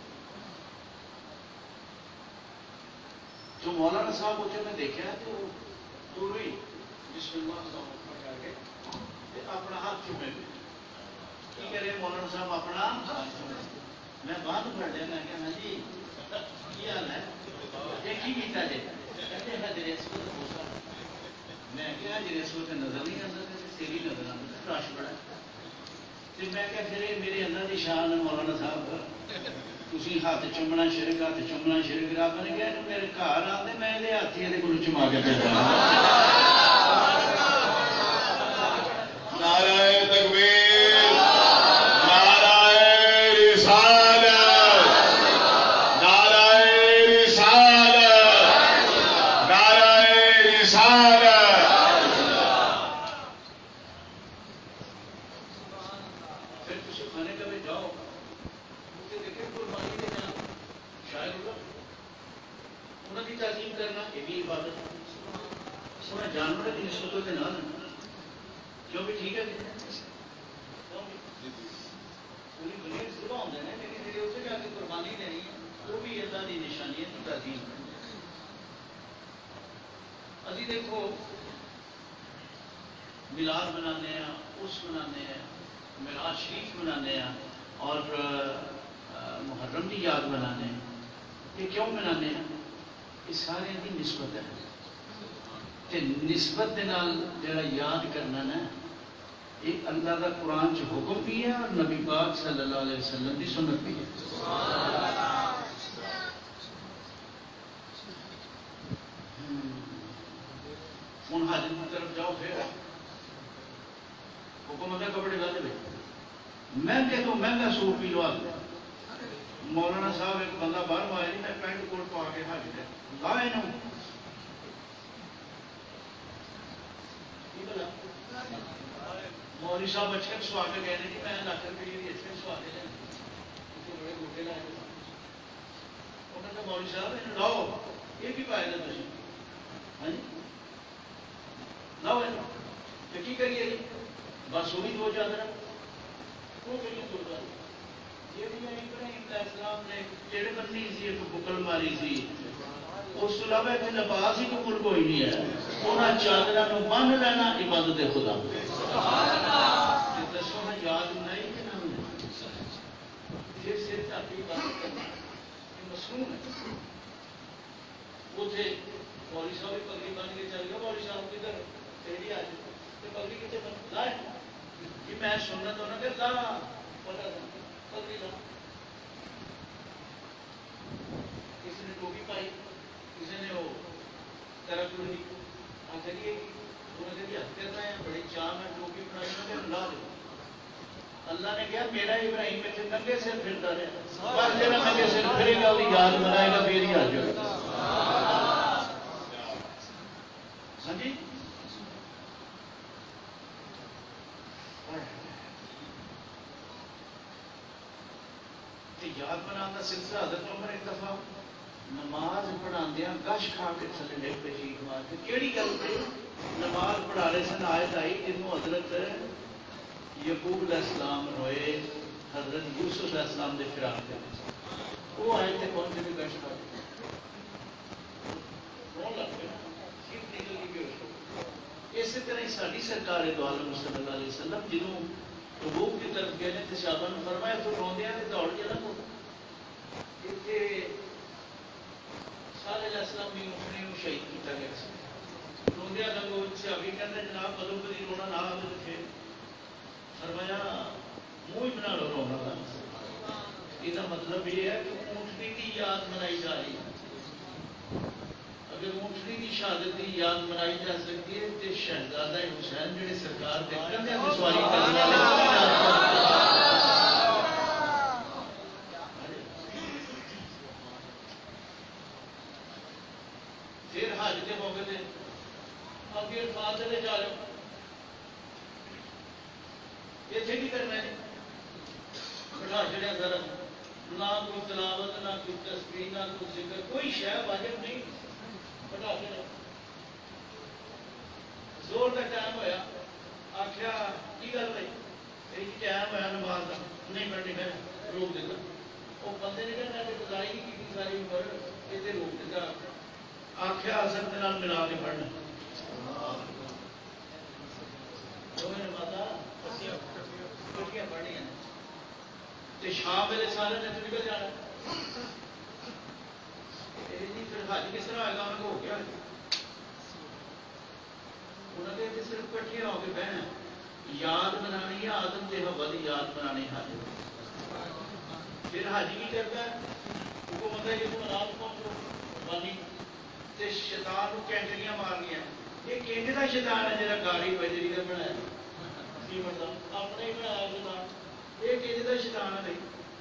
جو مولانا صاحب کو جب میں دیکھا تو دور ہی بسم اللہ کر کے اپنا ہاتھ چومے گئے کی کرے مولانا صاحب اپنا میں بات پڑھ لیا میں کہ جی کی حال ہے ایک ہی بیتا جائے کہتے ہیں حجر اسود بوسا میں کیا حجر اسود کا نظر نہیں آتا سیری نظر آتا رش بڑا پھر میں کہ پھر میرے اللہ کی شان ہے مولانا صاحب تسی ہاتھ چومنا شرک ہاتھ چومنا شرک رب نے کہا میرے گھر آتے میں یہ ہاتھ یہ کو چما کے پہ نعرہ تکبیر نعرہ رسالت نعرہ رسالت نعرہ رسالت پھر تسی کھانے کا بھی جاؤ انہوں کی تعظیم کرنا یہ بھی عبادت سونا جانور کی نسبتوں کے نہ کیوں بھی ٹھیک ہے پوری دنیا صبح ہوتے ہیں لیکن جی اسے جا کے قربانی دینی ہے وہ بھی اللہ کی نشانی ہے تعظیم ابھی دیکھو میلاد منانے ہیں اس منانے ہیں میلاد شریف منانے ہیں اور محرم کی یاد منانے ہیں یہ کیوں منانے ہیں یہ سارے کی نسبت ہے تے نسبت دے نال جڑا یاد کرنا نا یہ اللہ کا قرآن چ حکم بھی ہے اور نبی پاک صلی اللہ علیہ وسلم کی سنت بھی ہے ہوں حج کی طرف جاؤ پھر حکم ہوتا کپڑے لا دے مہنگے تو مہنگا سوٹ بھی لوا دے مولانا صاحب ایک بندہ باہر آیا جی میں پینٹ کوٹ پا کے حج دے لائے نو مولوی صاحب اچھے سوا کے کہنے جی میں لاکھ روپے کی اچھے سوا کے لیں بڑے گوٹے لائے انہوں نے مولوی صاحب یہ لاؤ یہ بھی پائے گا تھی ہاں جی لاؤ یہ کی کریے جی بس وہی دو چادر وہ کریے دو چادر یہ بھی ابراہیم علیہ السلام نے جڑے بننی سی ایک بکل ماری سی اس کو علاوہ ایک لباس ہی قبول کوئی نہیں ہے انہاں چادراں نوں بن لینا عبادت خدا دسو میں یاد نہیں کہ نہ پھر سے تاکہ عبادت کرنا یہ مصنوع ہے اتنے مولوی صاحب بھی پگڑی بن کے چل گیا مولوی صاحب کدھر تیری آ جائے پگڑی کتنے بن لائے کہ میں سننا تو نہ کہ لا پتا پگڑی لا کسی نے ٹوپی پائی کسی نے وہ ترک لی آخری انہوں نے ہاتھ کرنا ہے بڑی چاہ میں ٹوپی بنائی انہوں نے لا دے اللہ نے کہا میرا ابراہیم میں سے ننگے سر پھرتا رہے پر جب ننگے سر پھرے گا وہ یاد بنائے گا پھر ہی آ جائے گا ہاں جی یاد بنا سلسلہ حضرت عمر ایک دفعہ نماز پڑھا دیا گش کھا کے تھلے ڈگ پہ چیخ مار کے کیڑی گل پہ نماز پڑھا رہے سن آیت آئی جنوں حضرت یعقوب علیہ السلام ہوئے حضرت یوسف علیہ السلام دے فراق کے وہ آئے تھے کون سے بھی گش کھا کے رون لگ پہ صرف نکل کی بے ہوش اسی طرح ساری سرکار دو عالم صلی اللہ علیہ وسلم جنوں حبوب کی طرف گئے نے صحابہ نے فرمایا تو روندے ہیں دوڑ کے نہ کو کہ صالح علیہ السلام بھی اپنے شہید کیتا گیا روندے ہیں لگو صحابی کہتے ہیں جناب کدوں کدی رونا نہ آوے تے پھر فرمایا منہ ہی بنا لو رونا کا یہ مطلب یہ ہے کہ اونٹنی کی یاد منائی جا رہی ہے اگر اونٹنی کی شہادت کی یاد منائی جا سکتی ہے تو شہزادہ حسین جڑے سرکار دے کندھے تے سواری کرنے والے پھر حج کے موقع تے اگے الفاظ چلے جا رہے ہو اتنے بھی کرنا ہے بٹھا چڑیا ذرا نہ کوئی تلاوت نہ کوئی تسبیح نہ کوئی ذکر کوئی شے واجب نہیں بٹھا چڑیا زور کا ٹائم ہوا آخیا کی گل بھائی یہ ٹائم ہوا نماز کا نہیں پڑھنی میں روک دیتا وہ بندے نے کہا میں گزاری نہیں کی ساری عمر اتنے روک دیتا آخیا اصل کے نام ملا کے پڑھنا ماتا کٹیاں پڑھنی ہیں شام ویلے سارے نے نکل جانا پھر حج کس طرح آئے گا انہوں کو ہو گیا انہوں نے صرف کٹھیاں ہو کے بہن یاد منانی ہے آدم دے حوا دی یاد منانی حج پھر حاجی کی کرتا ہے حکم ہوتا ہے کہ تم رات پہنچو بانی تے شیطان کو کینٹریاں مارنیاں یہ کینٹے کا شیطان ہے جہاں گاڑی بجری کا بنایا سیمنٹ کا اپنا ہی بنایا شیطان یہ کینٹے کا شیطان ہے بھائی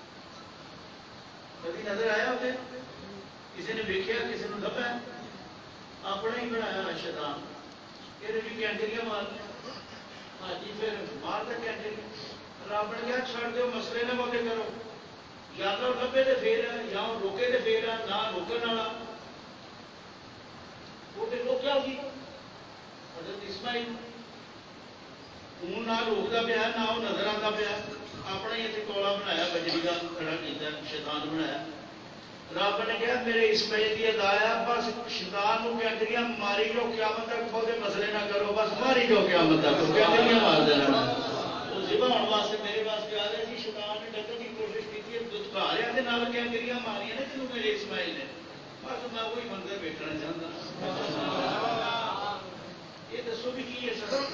کبھی نظر آیا ہوتے کسی نے ویکیا کسی نے دبا اپنا ہی بنایا شیطان یہ بھی کینٹریاں مارنے حاجی پھر مارتا کینٹری رب نے کیا چھڑ دو مسئلے نہ موقع کرو یا تو لبے تو پھر ہے یا روکے تو پھر ہے نہ روکن والا وہ تو روکیا ہوگی حضرت اسماعیل خون نہ روکتا پیا نہ وہ نظر آتا پیا اپنا ہی اتنے کولا بنایا بجری کا کھڑا کیا شیطان بنایا رب نے کہا میرے اسماعیل کی ادا ہے بس شیطان کو کینٹریاں ماری جو قیامت تک بہت مسئلے نہ کرو بس ماری جو قیامت تک کینٹریاں مار دینا وہ ذبح ہونے واسطے میرے واسطے آ رہے تھی شیطان نے ڈکن کی کوشش کی تھی دتکاریا کے نال کینٹریاں ماریاں نے تینوں میرے اسماعیل نے بس میں وہی منظر بیٹھنا چاہتا یہ دسو بھی کی ہے سر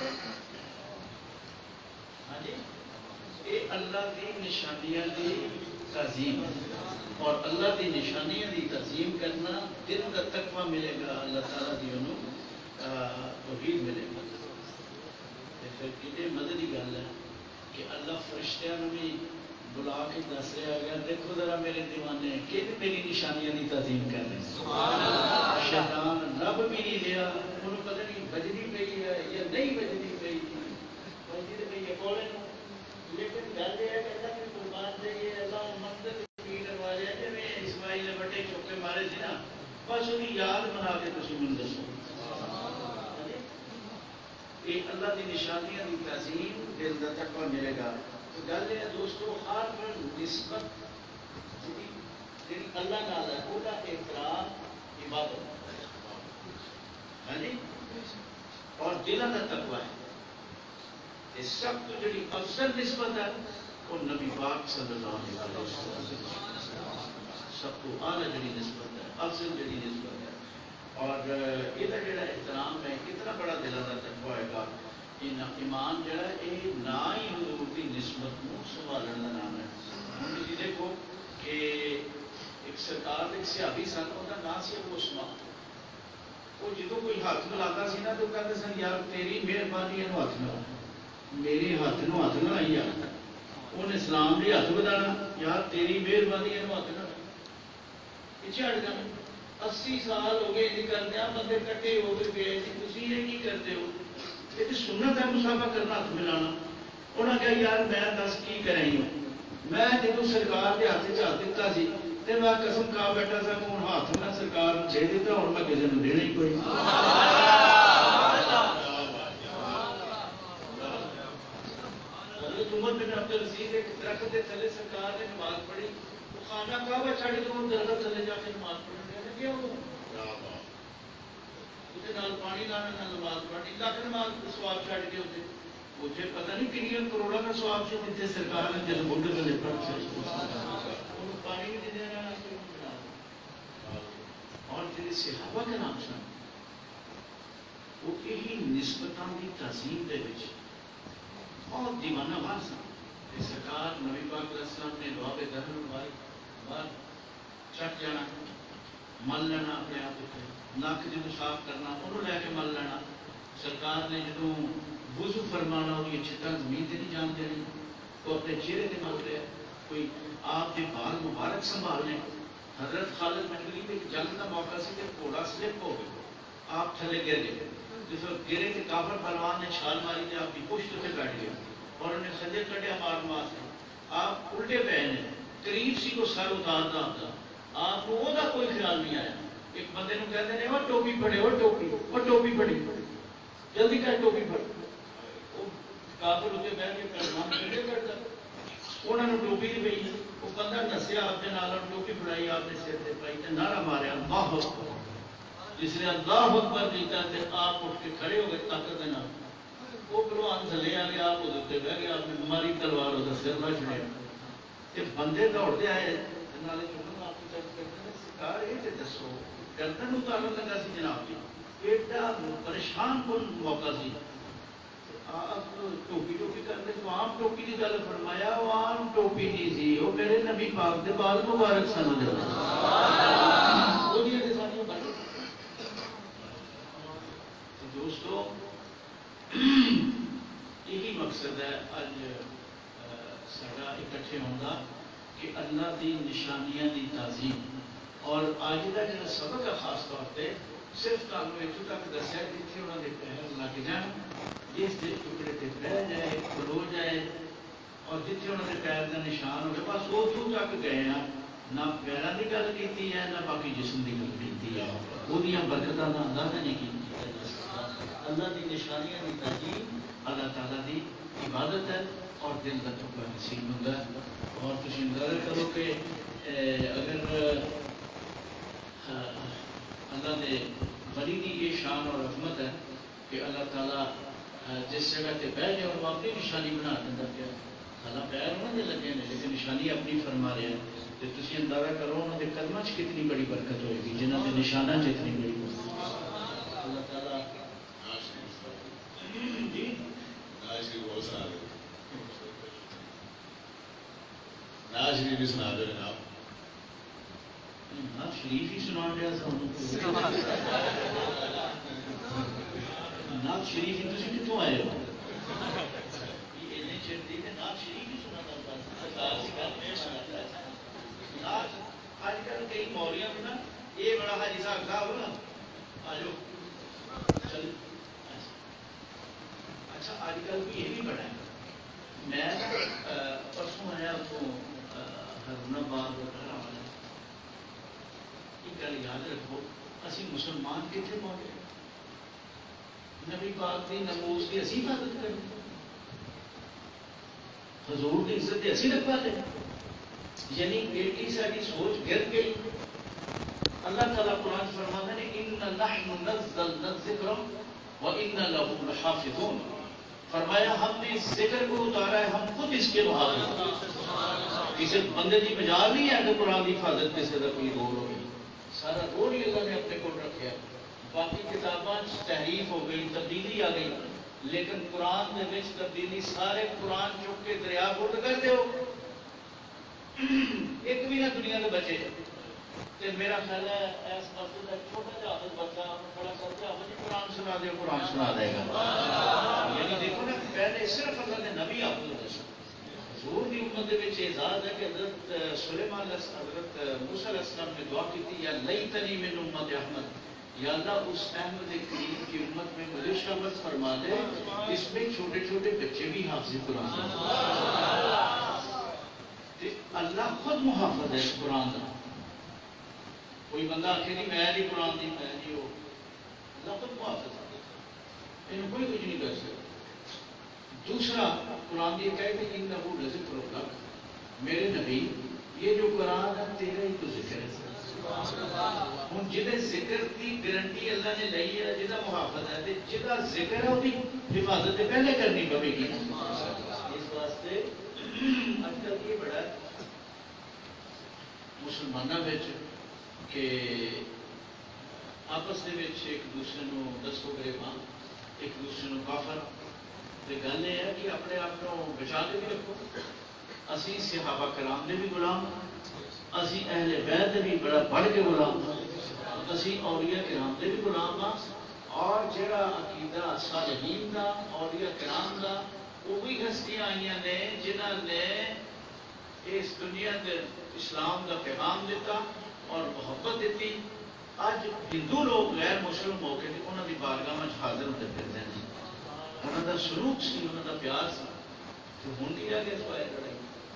ہاں جی یہ اللہ کی نشانیاں دی تعظیم اور اللہ کی نشانیاں دی تعظیم کرنا دل کا تقویٰ ملے گا اللہ تعالیٰ دی انہوں توحید ملے گا پھر کتنے مدد کی گل ہے کہ اللہ فرشتیاں بھی بلا کے دس رہا گیا دیکھو ذرا میرے دیوانے کہ میری نشانیاں دی تعظیم کر رہے ہیں شیطان رب بھی نہیں لیا انہوں پتہ نہیں بجنی پئی ہے یا نہیں بجنی پئی بجنی پئی ہے بولے لیکن گل یہ ہے کہ اللہ کی قربان دے اللہ مندر کی کروا جائے جی میں اسماعیل نے بڑے چوکے مارے تھے نا بس وہی یاد بنا کے تھی من دسو یہ اللہ کی نشانیاں کی تعظیم دل کا تقویٰ ملے گا تو گل یہ دوستو ہر پر نسبت جی اللہ نال ہے وہ احترام عبادت ہاں جی اور دل کا تقویٰ ہے یہ سب تو جڑی افضل نسبت ہے وہ نبی پاک صلی اللہ علیہ وسلم سب کو اعلیٰ جڑی نسبت ہے افضل جڑی نسبت ہے اور یہ جڑا احترام ہے کتنا بڑا دل کا تقویٰ ہوئے گا ایمان جڑا یہ نہ ہی حضور کی نسبت کو سنبھالنے کا نام ہے ہوں جی دیکھو کہ ایک سرکار ایک سیابی سن وہ نام سی ابو عثمان وہ جدو کوئی ہاتھ ملاتا سی نا تو کہتے سن یار تیری مہربانی یہ ہاتھ ملا میرے ہاتھ نو ہاتھ نہ آئی یار انہیں اسلام کے ہاتھ بدانا یار تیری مہربانی یہ ہاتھ نہ پیچھے ہٹ جانا اسی سال ہو گئے یہ کرتے ہیں بندے کٹے ہو کے گئے تھی یہ نہیں کرتے ہو یہ سنت ہے مسافہ کرنا ہاتھ ملانا انہوں نے کہا یار میں دس کی کریں ہوں میں جب سرکار کے ہاتھ سے ہاتھ دیتا سی تو میں قسم کھا بیٹھا سا ہوں ہاتھ میں سرکار دے دیتا اور میں کسی نے دینا ہی کوئی عمر بن عبد العزیز ایک درخت کے تھلے سرکار نے نماز پڑھی تو خانہ کعبہ چھڑ کے وہ درخت تھلے جا کے نماز پڑھنے لگے وہ نال پانی لانا نہ نماز پڑھنی لاکھ نماز سواب چھڑ کے ہوتے مجھے پتہ نہیں کنیاں کروڑوں کا سواب سے دیتے سرکار نے جل بڈ کے پڑھ پانی بھی دے دینا اور جی صحابہ کے نام سن وہ یہی نسبتاں کی تعظیم دے وچ بہت دیوانہ بار سن سرکار نبی پاک علیہ السلام نے دعا پہ در لگوائی باہر چٹ جانا مل لینا اپنے آپ نک جدو صاف کرنا انہوں لے کے مل لینا سرکار نے جدو وضو فرمانا وہ چھٹا زمین سے نہیں جان دینی وہ اپنے چہرے سے مل رہا کوئی آپ کے بال مبارک سنبھال لیں حضرت خالد بن ولید ایک جنگ کا موقع سے کہ گھوڑا سلپ ہو گیا آپ تھلے گر گئے جس وقت گرے تھے کافر پہلوان نے چھال ماری تھی آپ کی پشت پہ بیٹھ گیا اور انہیں خنجر کٹیا مار مار سے آپ الٹے پہ ہیں قریب سی کو سر اتارتا ہوتا آپ کو وہ کوئی خیال نہیں آیا ایک بندے نے کہتے ہیں وہ ٹوپی پڑے وہ ٹوپی وہ ٹوپی پڑی جلدی کر ٹوپی پڑ کافر اتنے بہ کے پہلوان کھڑے کرتا انہوں نے ٹوپی نہیں پی وہ بندہ نسیا آپ نے نال ٹوپی پڑائی آپ نے سر سے پائی تے نعرہ ماریا اللہ اکبر جس نے اللہ اکبر کیتا تے آپ اٹھ کے کھڑے ہو گئے طاقت دے نال وہ پہلوان تھلے آ گیا آپ ادھر بہ گیا آپ نے ماری تلوار وہ سر نہ چھڑیا تے بندے دوڑتے آئے نالے چکن آپ کو چیک کرتے ہیں سرکار یہ تے دسو گردن اتارن لگا سی جناب جی ایڈا پریشان کن موقع سی آپ ٹوپی ٹوپی کرتے تو آپ ٹوپی کی گل فرمایا وہ عام ٹوپی نہیں سی وہ میرے نبی پاک دے بال مبارک سن دے دوستو یہی مقصد ہے اج سارا اکٹھے ہونا کہ اللہ دی نشانیاں دی تعظیم اور اج کا جو سبق ہے خاص طور پہ صرف تمہیں اتوں تک دسیا جتنے انہوں نے پیر لگ جان جس کے ٹکڑے سے بہ جائے کھلو جائے اور جتنے انہوں نے پیر کا نشان ہوگا بس وہ اتوں تک گئے ہیں نہ پیروں کی گل کی ہے نہ باقی جسم کی گل کی ہے وہ برکتوں کا اندازہ نہیں کیا اللہ کی نشانیاں کی تعظیم اللہ تعالیٰ کی عبادت ہے اور دل کا ٹکڑا نصیب ہوتا ہے اور تم اندازہ کرو کہ اگر اللہ نے ولی کی یہ شان اور عظمت ہے کہ اللہ تعالیٰ جس جگہ سے بہ گئے اور وہ اپنی نشانی بنا دینا پیا حالانکہ پیر انہوں نے لگے ہیں لیکن نشانی اپنی فرما رہے ہیں تو تھی اندازہ کرو انہوں نے قدموں چ کتنی بڑی برکت ہوئے گی جنہوں نے نشانہ چ اتنی بڑی برکت اللہ تعالیٰ جی ناز شریف بھی سنا دو جناب نعت شریف ہی سنا دیا نعت شریف ہی تھی کتوں آئے ہو نعت شریف ہی سنا اج کل کئی مولیاں نا یہ بڑا حاجی صاحب صاحب نا آ جاؤ چل اچھا اج کل بھی یہ بھی بڑا ہے میں پرسوں آیا اتوں ہرون آباد ایک گل یاد رکھو اسی مسلمان کتنے پہنچے نبی پاک کی نموز کی اسی حفاظت کریں حضور کی عزت کی اسی رکھوا دیں یعنی بیٹی ساری سوچ گر گئی اللہ تعالیٰ قرآن فرماتا ہے ان نحن نزلنا الذکر وَإِنَّ لَهُ لَحَافِظُونَ فرمایا ہم نے اس ذکر کو اتارا ہے ہم خود اس کے محافظ کسی بندے کی مجال نہیں ہے کہ قرآن کی حفاظت کسی کا کوئی دور ہوگی سارا دور ہی اللہ نے اپنے کو رکھا باقی کتاباں تحریف ہو گئی تبدیلی آ گئی لیکن قرآن کے وچ تبدیلی سارے قرآن چک کے دریا پٹ کر دو ایک بھی نہ دنیا کے بچے تے میرا خیال ہے اس مسجد کا چھوٹا جہا حافظ بچہ بڑا کر کے حافظ قرآن سنا دے قرآن سنا دے گا یعنی دیکھو نا پہلے صرف اللہ نے نبی حافظ حضور کی امت میں اعزاز ہے کہ حضرت سلیمان حضرت موسیٰ علیہ السلام نے دعا کی تھی یا لیتنی من امت احمد یا اللہ اس احمد کریم کی امت میں مجھے شامل فرما دے اس میں چھوٹے چھوٹے بچے بھی حافظ قرآن اللہ خود محافظ ہے اس قرآن کا کوئی بندہ آخر نہیں میں نہیں قرآن دی میں نہیں ہو اللہ خود محافظ ہے انہوں کوئی کچھ نہیں کر سکتا دوسرا قرآن یہ کہتے ہیں انہو لذکر لک میرے نبی یہ جو قرآن ہے تیرا ہی تو ذکر ہے ہوں جنہیں ذکر کی گارنٹی اللہ نے لئی ہے جہاں محافظ ہے جہاں ذکر ہے وہ حفاظت پہلے کرنی پوے گی اس واسطے اج کل یہ بڑا مسلمانوں کہ آپس کے ایک دوسرے کو دسو گے ماں ایک دوسرے کو کافر گل یہ ہے کہ اپنے آپ کو بچا کے بھی رکھو اسی صحابہ کرام دے بھی غلام اسی اہل بیت بھی بڑا بڑھ کے غلام اسی اولیاء کرام دے بھی غلام ہاں اور جڑا عقیدہ صالحین دا اولیاء کرام دا وہ بھی ہستیاں آئی نے جنہوں نے اس دنیا کے اسلام کا پیغام دیتا اور محبت دیتی اج ہندو لوگ غیر مسلم ہو کے انہوں کی بارگاہ میں حاضر ہوتے پھرتے ہیں انہوں کا سلوک سی انہوں کا پیار سی تو ہوں نہیں رہ گیا سوائے لڑائی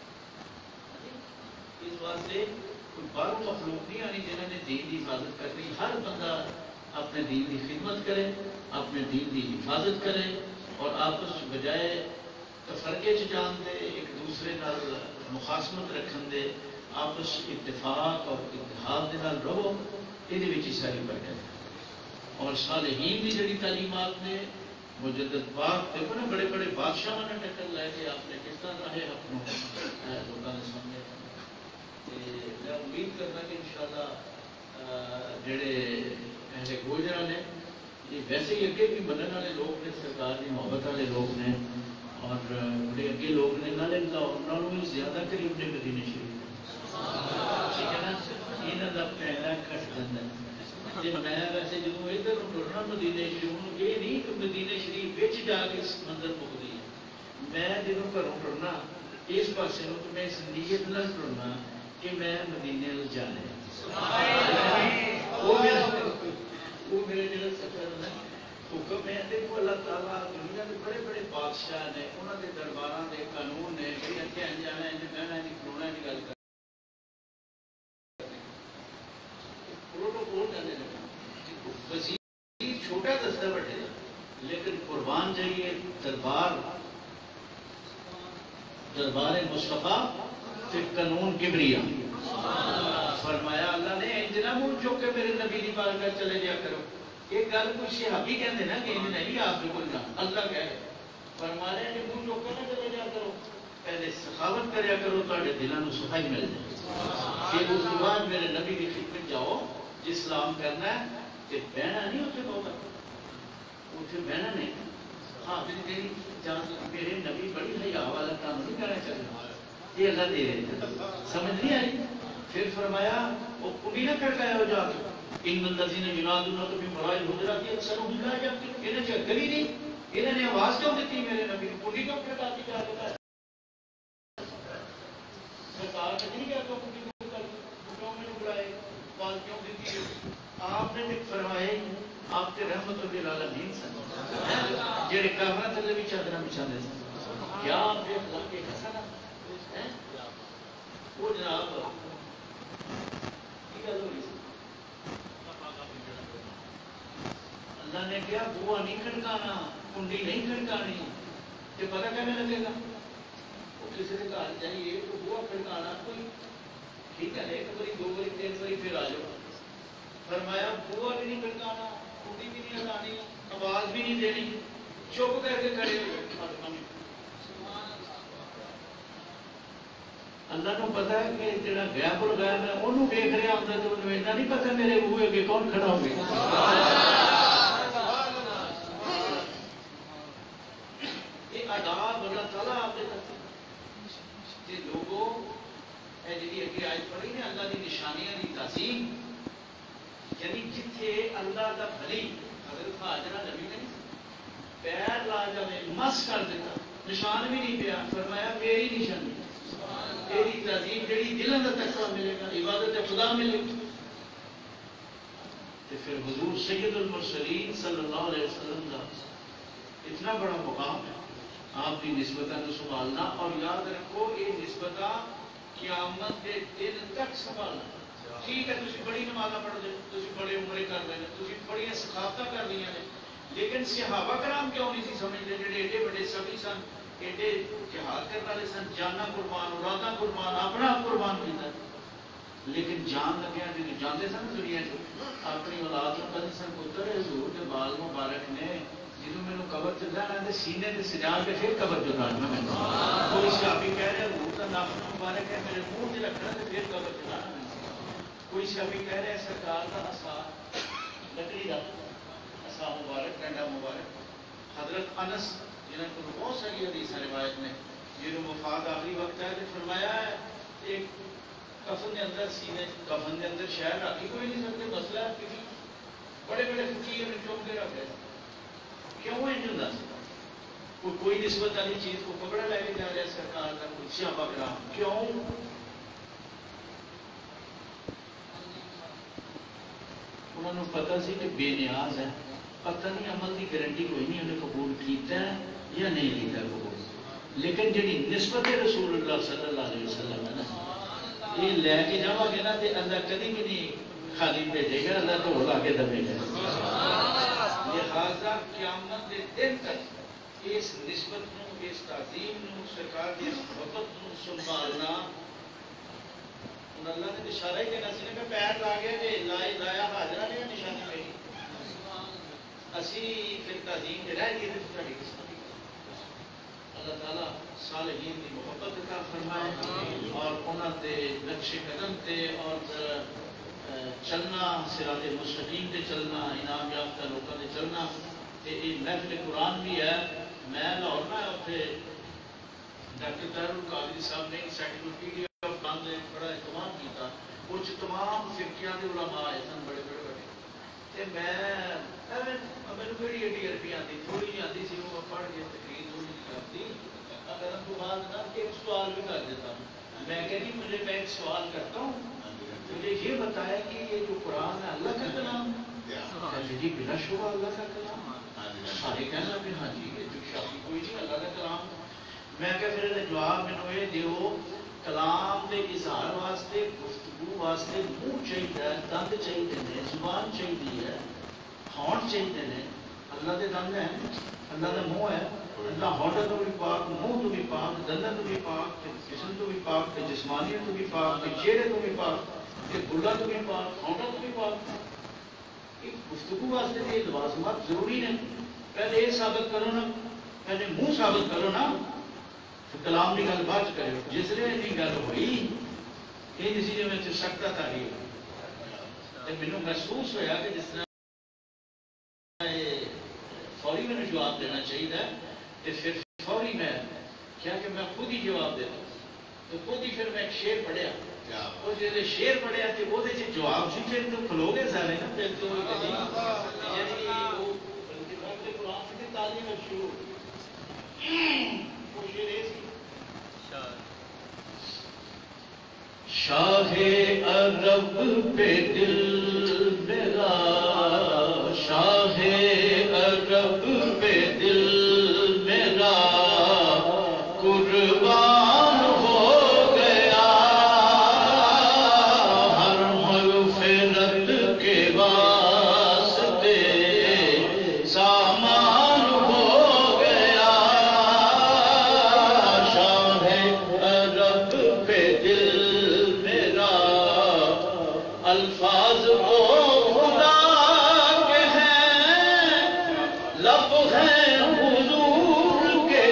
اس واسطے کوئی باہر مخلوق نہیں آنی جنہوں نے دین کی حفاظت کرنی ہر بندہ اپنے دین کی خدمت کرے اپنے دین کی حفاظت کرے اور آپس بجائے تفرقے چ جان دے ایک دوسرے نال مخاصمت رکھن دے آپس اتفاق اور اتحاد دے نال رہو یہ ساری برکت اور صالحین کی جڑی تعلیمات نے مجدد پاک دیکھو نا بڑے بڑے بادشاہوں نے ٹکر لے کے آپ نے کس طرح رہے اپنوں لوگوں نے سامنے میں امید کرنا کہ انشاءاللہ جڑے پہلے گوجرا نے یہ ویسے ہی اگے بھی منن والے لوگ نے سرکار کی محبت والے لوگ نے اور بڑے اگے لوگ نے نہ لینا انہوں نے زیادہ قریب نے مدینے شریف ٹھیک ہے نا یہاں کا پہلا کٹ جاتا جی میں ویسے جب ادھر ٹرنا مدینے شریف یہ نہیں کہ مدینے شریف بچ جا کے منظر مکتی ہے میں جب گھروں ٹرنا اس پاس میں اس نیت نہ ٹرنا کہ میں مدینے جانا وہ میرے جو سفر ہے حکم ہے دیکھو اللہ تعالیٰ دنیا کے بڑے بڑے بادشاہ نے انہوں کے دربار کے قانون نے کہ اتنے انجانا ہے بہنا ہے کرونا کی گل کر پروٹوکول کرنے لگا وزیر چھوٹا دستا بڑھے لیکن قربان جائیے دربار دربار مصطفیٰ پھر قانون کبریا فرمایا اللہ نے انجنا منہ چوک کے میرے نبی کی بات کر چلے جا کرو ایک گل کچھ صحابی کہتے ہیں نا کہ نہیں آپ بالکل نہ اللہ کہہ رہے فرمایا کہ منہ چوک کے نہ چلے جا کرو پہلے سخاوت کریا کرو تھوڑے دلوں کو صفائی مل جائے پھر اس کے بعد میرے نبی کی خدمت جاؤ جس سلام کرنا ہے کہ بہنا نہیں اتنے بہت اتنے بہنا نہیں ہاں میری جان میرے نبی بڑی حیا والا کام نہیں کرنا چاہیے یہ اللہ دے رہے تھے سمجھ نہیں آئی پھر فرمایا وہ کنڈی نہ کھڑکایا ہو جا ان الذین ینادونک من وراء الحجرات اکثرهم لا یعقلون انہیں چکر ہی نہیں انہوں نے آواز کیوں دیتی میرے نبی کو کنڈی کیوں کھڑکاتی جا رہا ہے سرکار نے نہیں کہا تو کنڈی کو کیوں میں بلائے بات کیوں دیتی آپ نے فرمایا آپ کے رحمت للعالمین سن جڑے کافراں تھلے بھی چادراں بچھاندے سن کیا آپ بے اخلاقی حسنا ہے وہ جناب کی گل ہوئی اللہ نے کیا بوا نہیں کھڑکانا کنڈی نہیں کھڑکانی کہ پتہ کہنے لگے گا وہ کسی کے گھر جائیے تو بوا کھڑکانا کوئی ٹھیک ہے ایک باری دو باری تین باری پھر آ جاؤ فرمایا بوا بھی نہیں کھڑکانا کنڈی بھی نہیں ہلانی آواز بھی نہیں دینی چپ کر کے کھڑے ہو اللہ کو پتا ہے کہ جڑا گیا پر گیا میں انہوں دیکھ رہا ہوتا تو انہوں اتنا نہیں پتا میرے ہوئے کہ کون کھڑا ہو گیا یہ آداب اللہ تعالیٰ آپ نے کہ لوگوں اے جی اگے آج پڑھی نے اللہ کی نشانیاں کی تعظیم یعنی جتھے اللہ کا بھلی حضرت حاجرہ نبی نے پیر لا جائے مس کر دیتا نشان بھی نہیں پیا فرمایا میری نشانی تیری تعظیم جڑی دلوں کا تقویٰ ملے گا عبادت خدا ملے گی تو پھر حضور سید المرسلین صلی اللہ علیہ وسلم کا اتنا بڑا مقام ہے آپ کی نسبتوں کو سنبھالنا اور یاد رکھو یہ نسبتاں قیامت کے دن تک سنبھالنا ٹھیک ہے تھی بڑی نمازاں پڑھ دے تھی بڑے عمرے کر رہے ہیں تھی بڑی ثقافت کر لی ہیں لیکن صحابہ کرام کیوں نہیں سی سمجھتے جڑے ایڈے بڑے سبھی سن ایڈے جہاد کرنے والے سن جانا قربان اولاداں قربان اپنا آپ قربان کیتا لیکن جان لگیا جب جانے سن دنیا اپنی اولاد کو کہتے سن پتر حضور کے بال مبارک نے جنہوں میں قبر چلانا سینے سے سجا کے پھر قبر چلانا میں کوئی صحابی کہہ رہے حضور کا ناخن مبارک ہے میرے منہ سے رکھنا تو پھر قبر چلانا میں کوئی صحابی کہہ رہے سرکار کا اصا لکڑی کا اصا مبارک ٹنڈا مبارک حضرت انس جنہوں کو بہت ساری حدیث روایت میں جنہوں وفات آخری وقت ہے تو فرمایا ہے ایک کفن کے اندر سینے کفن کے اندر شہر رکھی کوئی نہیں سکتے مسئلہ ہے کسی بڑے بڑے فقیر نے چوک کے رکھ رہے کیوں انج ہوتا کوئی کوئی نسبت والی چیز کو پکڑا لے کے جا رہا ہے سرکار کا کوئی صحابہ کرام کیوں انہوں نے پتا سی کہ بے نیاز ہے پتہ نہیں عمل کی گارنٹی کوئی نہیں انہیں قبول کیتا ہے یا نہیں کیتا قبول لیکن جڑی نسبت رسول اللہ صلی اللہ علیہ وسلم ہے نا یہ لے کے جاؤ گے نا تو اللہ کدی بھی نہیں خالی بھیجے گا اللہ تو لا کے دے گا لہٰذا قیامت کے دن تک اس نسبت نو اس تعظیم نو سرکار کی محبت نو سنبھالنا اللہ نے اشارہ ہی دینا سی کہ پیر لا گیا جی لائے لایا حاضرہ نے نشانی پہ اسی پھر تعظیم دے رہ گئی تھوڑی قسمت اللہ تعالیٰ صالحین کی محبت عطا فرمائے اور انہوں کے نقش قدم تے اور چلنا صراط مستقیم تے چلنا انعام یافتہ لوگوں تے چلنا تے یہ محفل قرآن بھی ہے میں لاہور میں واسطے ڈاکٹر طاہر القادری صاحب نے انسائکلوپیڈیا آف قرآن نے بڑا اہتمام کیا، اس تمام فرقیاں دے علماء آئے سن بڑے بڑے بڑے، تے میں میرے کہڑی ایڈی عربی آتی تھوڑی جی آتی سی، وہ پڑھ کے تقریر تھوڑی جی کرتی، اگر تو بعد نا ایک سوال بھی کر دیتا ہوں، میں کہ جی مجھے میں ایک سوال کرتا ہوں، مجھے یہ بتایا کہ یہ جو قرآن ہے اللہ کا کلام ہے؟ جی بلا شبہ اللہ کا کلام، سارے کہنا کہ ہاں جی یہ جو شادی کوئی نہیں اللہ کا کلام۔ میں کہ پھر جواب مینوں یہ دیو، کلام دے اظہار واسطے گفتگو واسطے منہ چاہیے، دند چاہیے، زبان چاہیے، ہونٹ چاہیے نے، اللہ دے دند ہیں، اللہ دا منہ ہے، اللہ ہونٹ تو بھی پاک، منہ تو بھی پاک، دندن تو بھی پاک، جسم تو بھی پاک، جسمانیت تو بھی پاک، چہرے تو بھی پاک، بلا تو بھی پاک، ہونٹ تو بھی پاک۔ گفتگو واسطے یہ لوازمات ضروری نے، پہلے یہ ثابت کرو نا، پہلے منہ ثابت کرو نا، کلام کی گل بعد کرو۔ جس لیے یہ گل ہوئی یہ کسی میں سکتا تاریخ مینو محسوس ہوا کہ جس طرح فوری میں جواب دینا چاہیے، تو پھر فوری میں کیا کہ میں خود ہی جواب دیتا، تو خود ہی پھر میں ایک شعر پڑھیا، اور جب شعر پڑھیا تو وہ جواب سی پھر تو کھلو گے سارے نا، پھر تو یعنی وہ قرآن کی تعلیم شروع وہ شعر یہ سی، شاہ عرب پہ دل میرا، شاہ عرب پہ دل میرا قربان ہو گیا، ہر مغفرت کے واسطے سامان ہو گیا، شاہ عرب پہ دل الفاظ وہ خدا کے ہیں، لب ہیں حضور کے،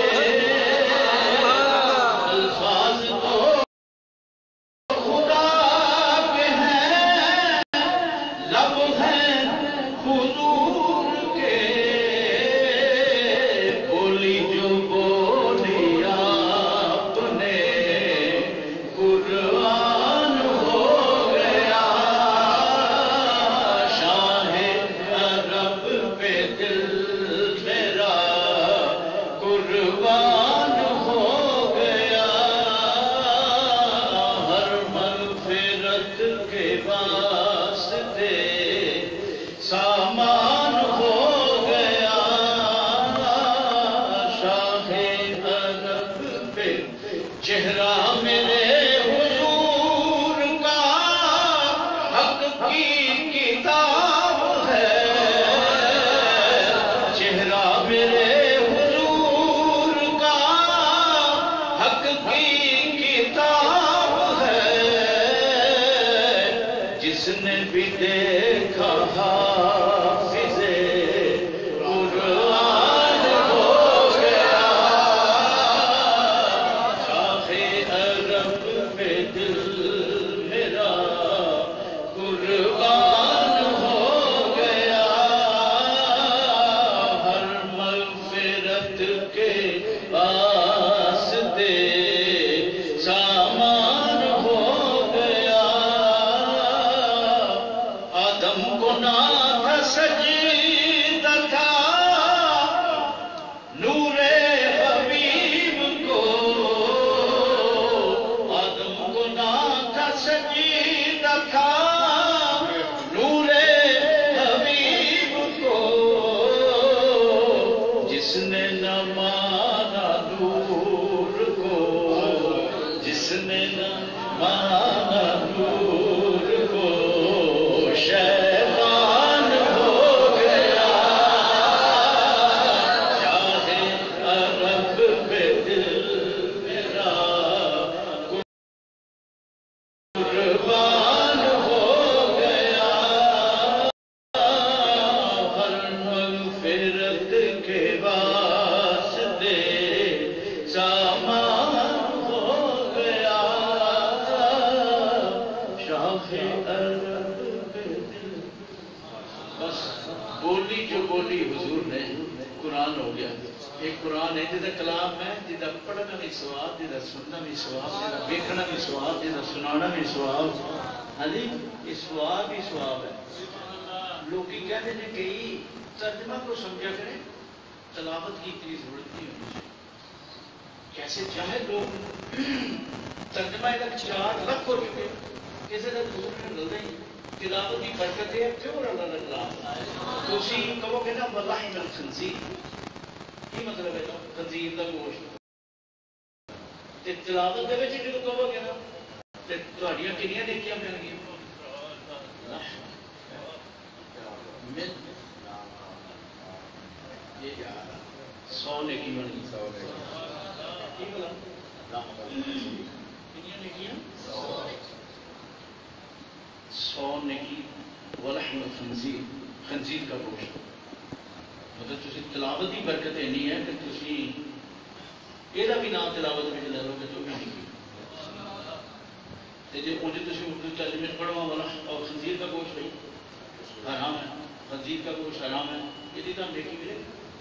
الفاظ تو خدا کے ہیں، لب ہیں حضور کے، بولی جو بولی آپ نے قرآن ہو چہرہ میرے حضور کا حق کی کتاب ہے، چہرہ میرے حضور کا حق کی کتاب ہے، جس نے بھی دیکھا حافظ قرآن ہو گیا، دل میرا قربان ہو گیا، ہر مغفرت کے واسطے سامان ہو گیا، آدم کو نہ تھا سجدہ تھا نور حبیب کو، سجیدہ تھا نور حبیب کو، جس نے نہ مانا نور کو، جس نے نہ مانا نور کو، شیطان ہو گیا، شاہ عرب پہ دل میرا قربان ہو گیا، ہر مغفرت کے واسطے سامان ہو گیا، شاہ عرب پہ دل۔ بس بولی جو بولی حضور نے قرآن ہو گیا۔ ایک قرآن ہے جہاں کلام ہے جہاں پڑھنا بھی سواب جہاں سننا بھی سواب جہاں دیکھنا بھی سواب جہاں سنانا بھی سواب ہاں جی یہ سواب ہی سواب ہے لوگ کہتے ہیں کہ ترجمہ کو سمجھا کریں تلاوت کی اتنی ضرورت نہیں ہونی چاہیے کیسے چاہے لوگ ترجمہ ایک چار لکھ ہو چکے کسی کا دوسرے میں لگے تلاوت کی برکت ہے کیوں اللہ کا کلام تو اسی کہو گے نا واللہ من الخنزیر کی مطلب ہے خنزیر کا گوشت تے تلاوت دے وچ جدوں کہو گے نا تے تہاڈیاں کنیاں نیکیاں مل گئیں سو نیکی بن گئی سو نیکی کنیاں نیکیاں سو نیکی ولحم الخنزیر خنزیر کا گوشت مطلب تسی تلاوت کی برکت اینی ہے کہ تسی یہ بھی نام تلاوت میں لے لو گے تو بھی نہیں تے جے اونج تسی اردو ترجمے پڑھوا والا اور خنزیر کا گوشت بھائی حرام ہے خنزیر کا گوشت حرام ہے یہ تو نیکی ملے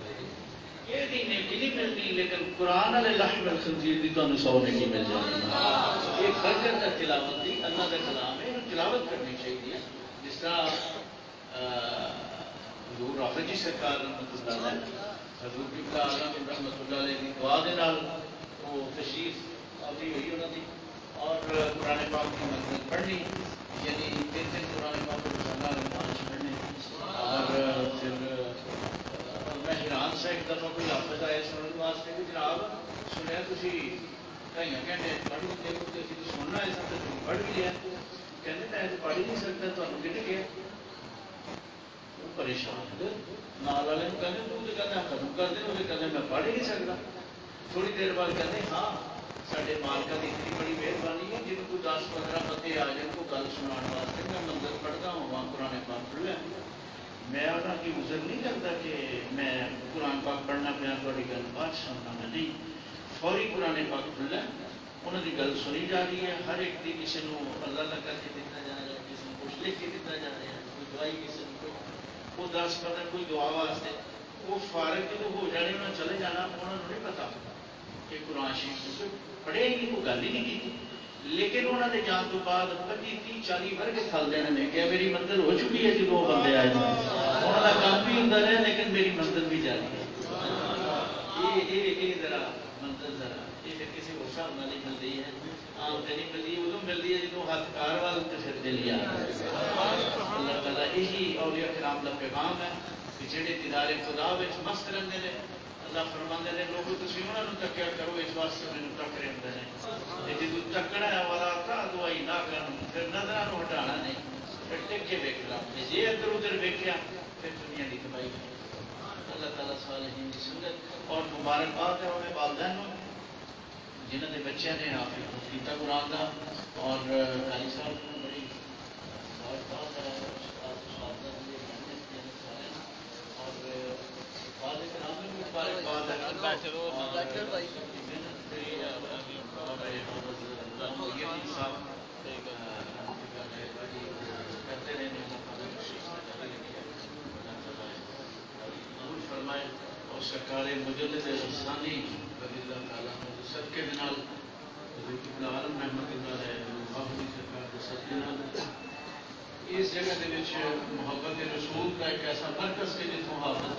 یہ دی نیکی نہیں ملتی لیکن قرآن والے لحم الخنزیر دی تانوں سو نیکی مل جائے گی یہ برکت ہے تلاوت دی اللہ کا کلام ہے تلاوت کرنی چاہیے جس طرح حضور رافع جی سرکار رحمۃ اللہ علیہ حضور قبلہ اعظم رحمۃ اللہ علیہ کی دعا دے نال وہ تشریف آتی ہوئی انہوں نے اور قرآن پاک کی منزل پڑھنی یعنی تین تین قرآن پاک روزانہ پانچ پڑھنے اور پھر میں حیران سا ایک دفعہ کوئی حافظ آئے سننے واسطے کہ جناب سنیا تھی کئی گھنٹے پڑھ لیتے سننا ہے سب تو پڑھ بھی لیا کہتے میں تو پڑھ ہی نہیں سکتا تمہیں کہنے گیا وہ پریشان نال والے کہتے تو کہتے ہیں ختم کر دیں وہ کہتے میں پڑھ ہی نہیں سکتا تھوڑی دیر بعد کہتے ہاں سارے مالکا کی اتنی بڑی مہربانی ہے جن کو دس پندرہ بندے آ جن کو گل سنا واسطے میں منظر پڑھتا ہوں وہاں قرآن پاک پڑھ لیا میں انہوں کی عذر نہیں کرتا کہ میں قرآن پاک پڑھنا پیا تھوڑی گل بات سننا میں نہیں فوری قرآن پاک کھلا انہوں کی گل سنی جا رہی ہے ہر ایک کی کسی کو اللہ اللہ کر کے دیتا جا رہا ہے کسی کو کچھ لکھ کے دیتا جا رہا ہے کوئی دعائی کسی کو وہ دس پتا کوئی دعا واسطے وہ فارغ جب ہو جانے انہوں نے چلے جانا انہوں نے نہیں پتا کہ قرآن شریف پڑھے ہی نہیں کوئی گل ہی نہیں کی لیکن انہوں نے جان تو بعد پچی تی چالی ورگ کھل دینے میں کہ میری منزل ہو چکی ہے جب وہ بندے آئے انہوں کا کام بھی ہوتا رہا لیکن میری منزل بھی جاری ہے یہ ذرا منزل ذرا یہ پھر کسی کو حساب نہ نہیں ملتی ہے عام سے نہیں ملتی ادو ملتی ہے جدو ہاتھ کار وال پھر دل لیا اللہ تعالیٰ یہی اولیاء کرام کا پیغام ہے کہ جہے دیدار خدا مست رہتے ہیں اللہ فرماندے نے لوگوں تسی انہوں نے تکیا کرو اس واسطے مینوں ٹکرے ہوندے نے تے جدوں تکنا ہے والا تا دعائی نہ کرن پھر نظراں نوں ہٹانا نہیں پھر ٹک کے ویکھ لا جے ادھر ادھر ویکھیا پھر دنیا دی تباہی اللہ تعالیٰ صالحین کی سنت اور مبارکباد ہے انہیں والدین جنہوں نے بچے نے حافظ کیتا قرآن کا اور قاری صاحب نے بڑی مبارکباد ہے فرمائے اور سرکار مجدد رسانی رضی اللہ تعالیٰ سب کے بنال حضور عالم رحمت اللہ ہے محافظی سرکار کے سب کے نال اس جگہ کے محبت رسول کا ایک ایسا مرکز کے جتوں حافظ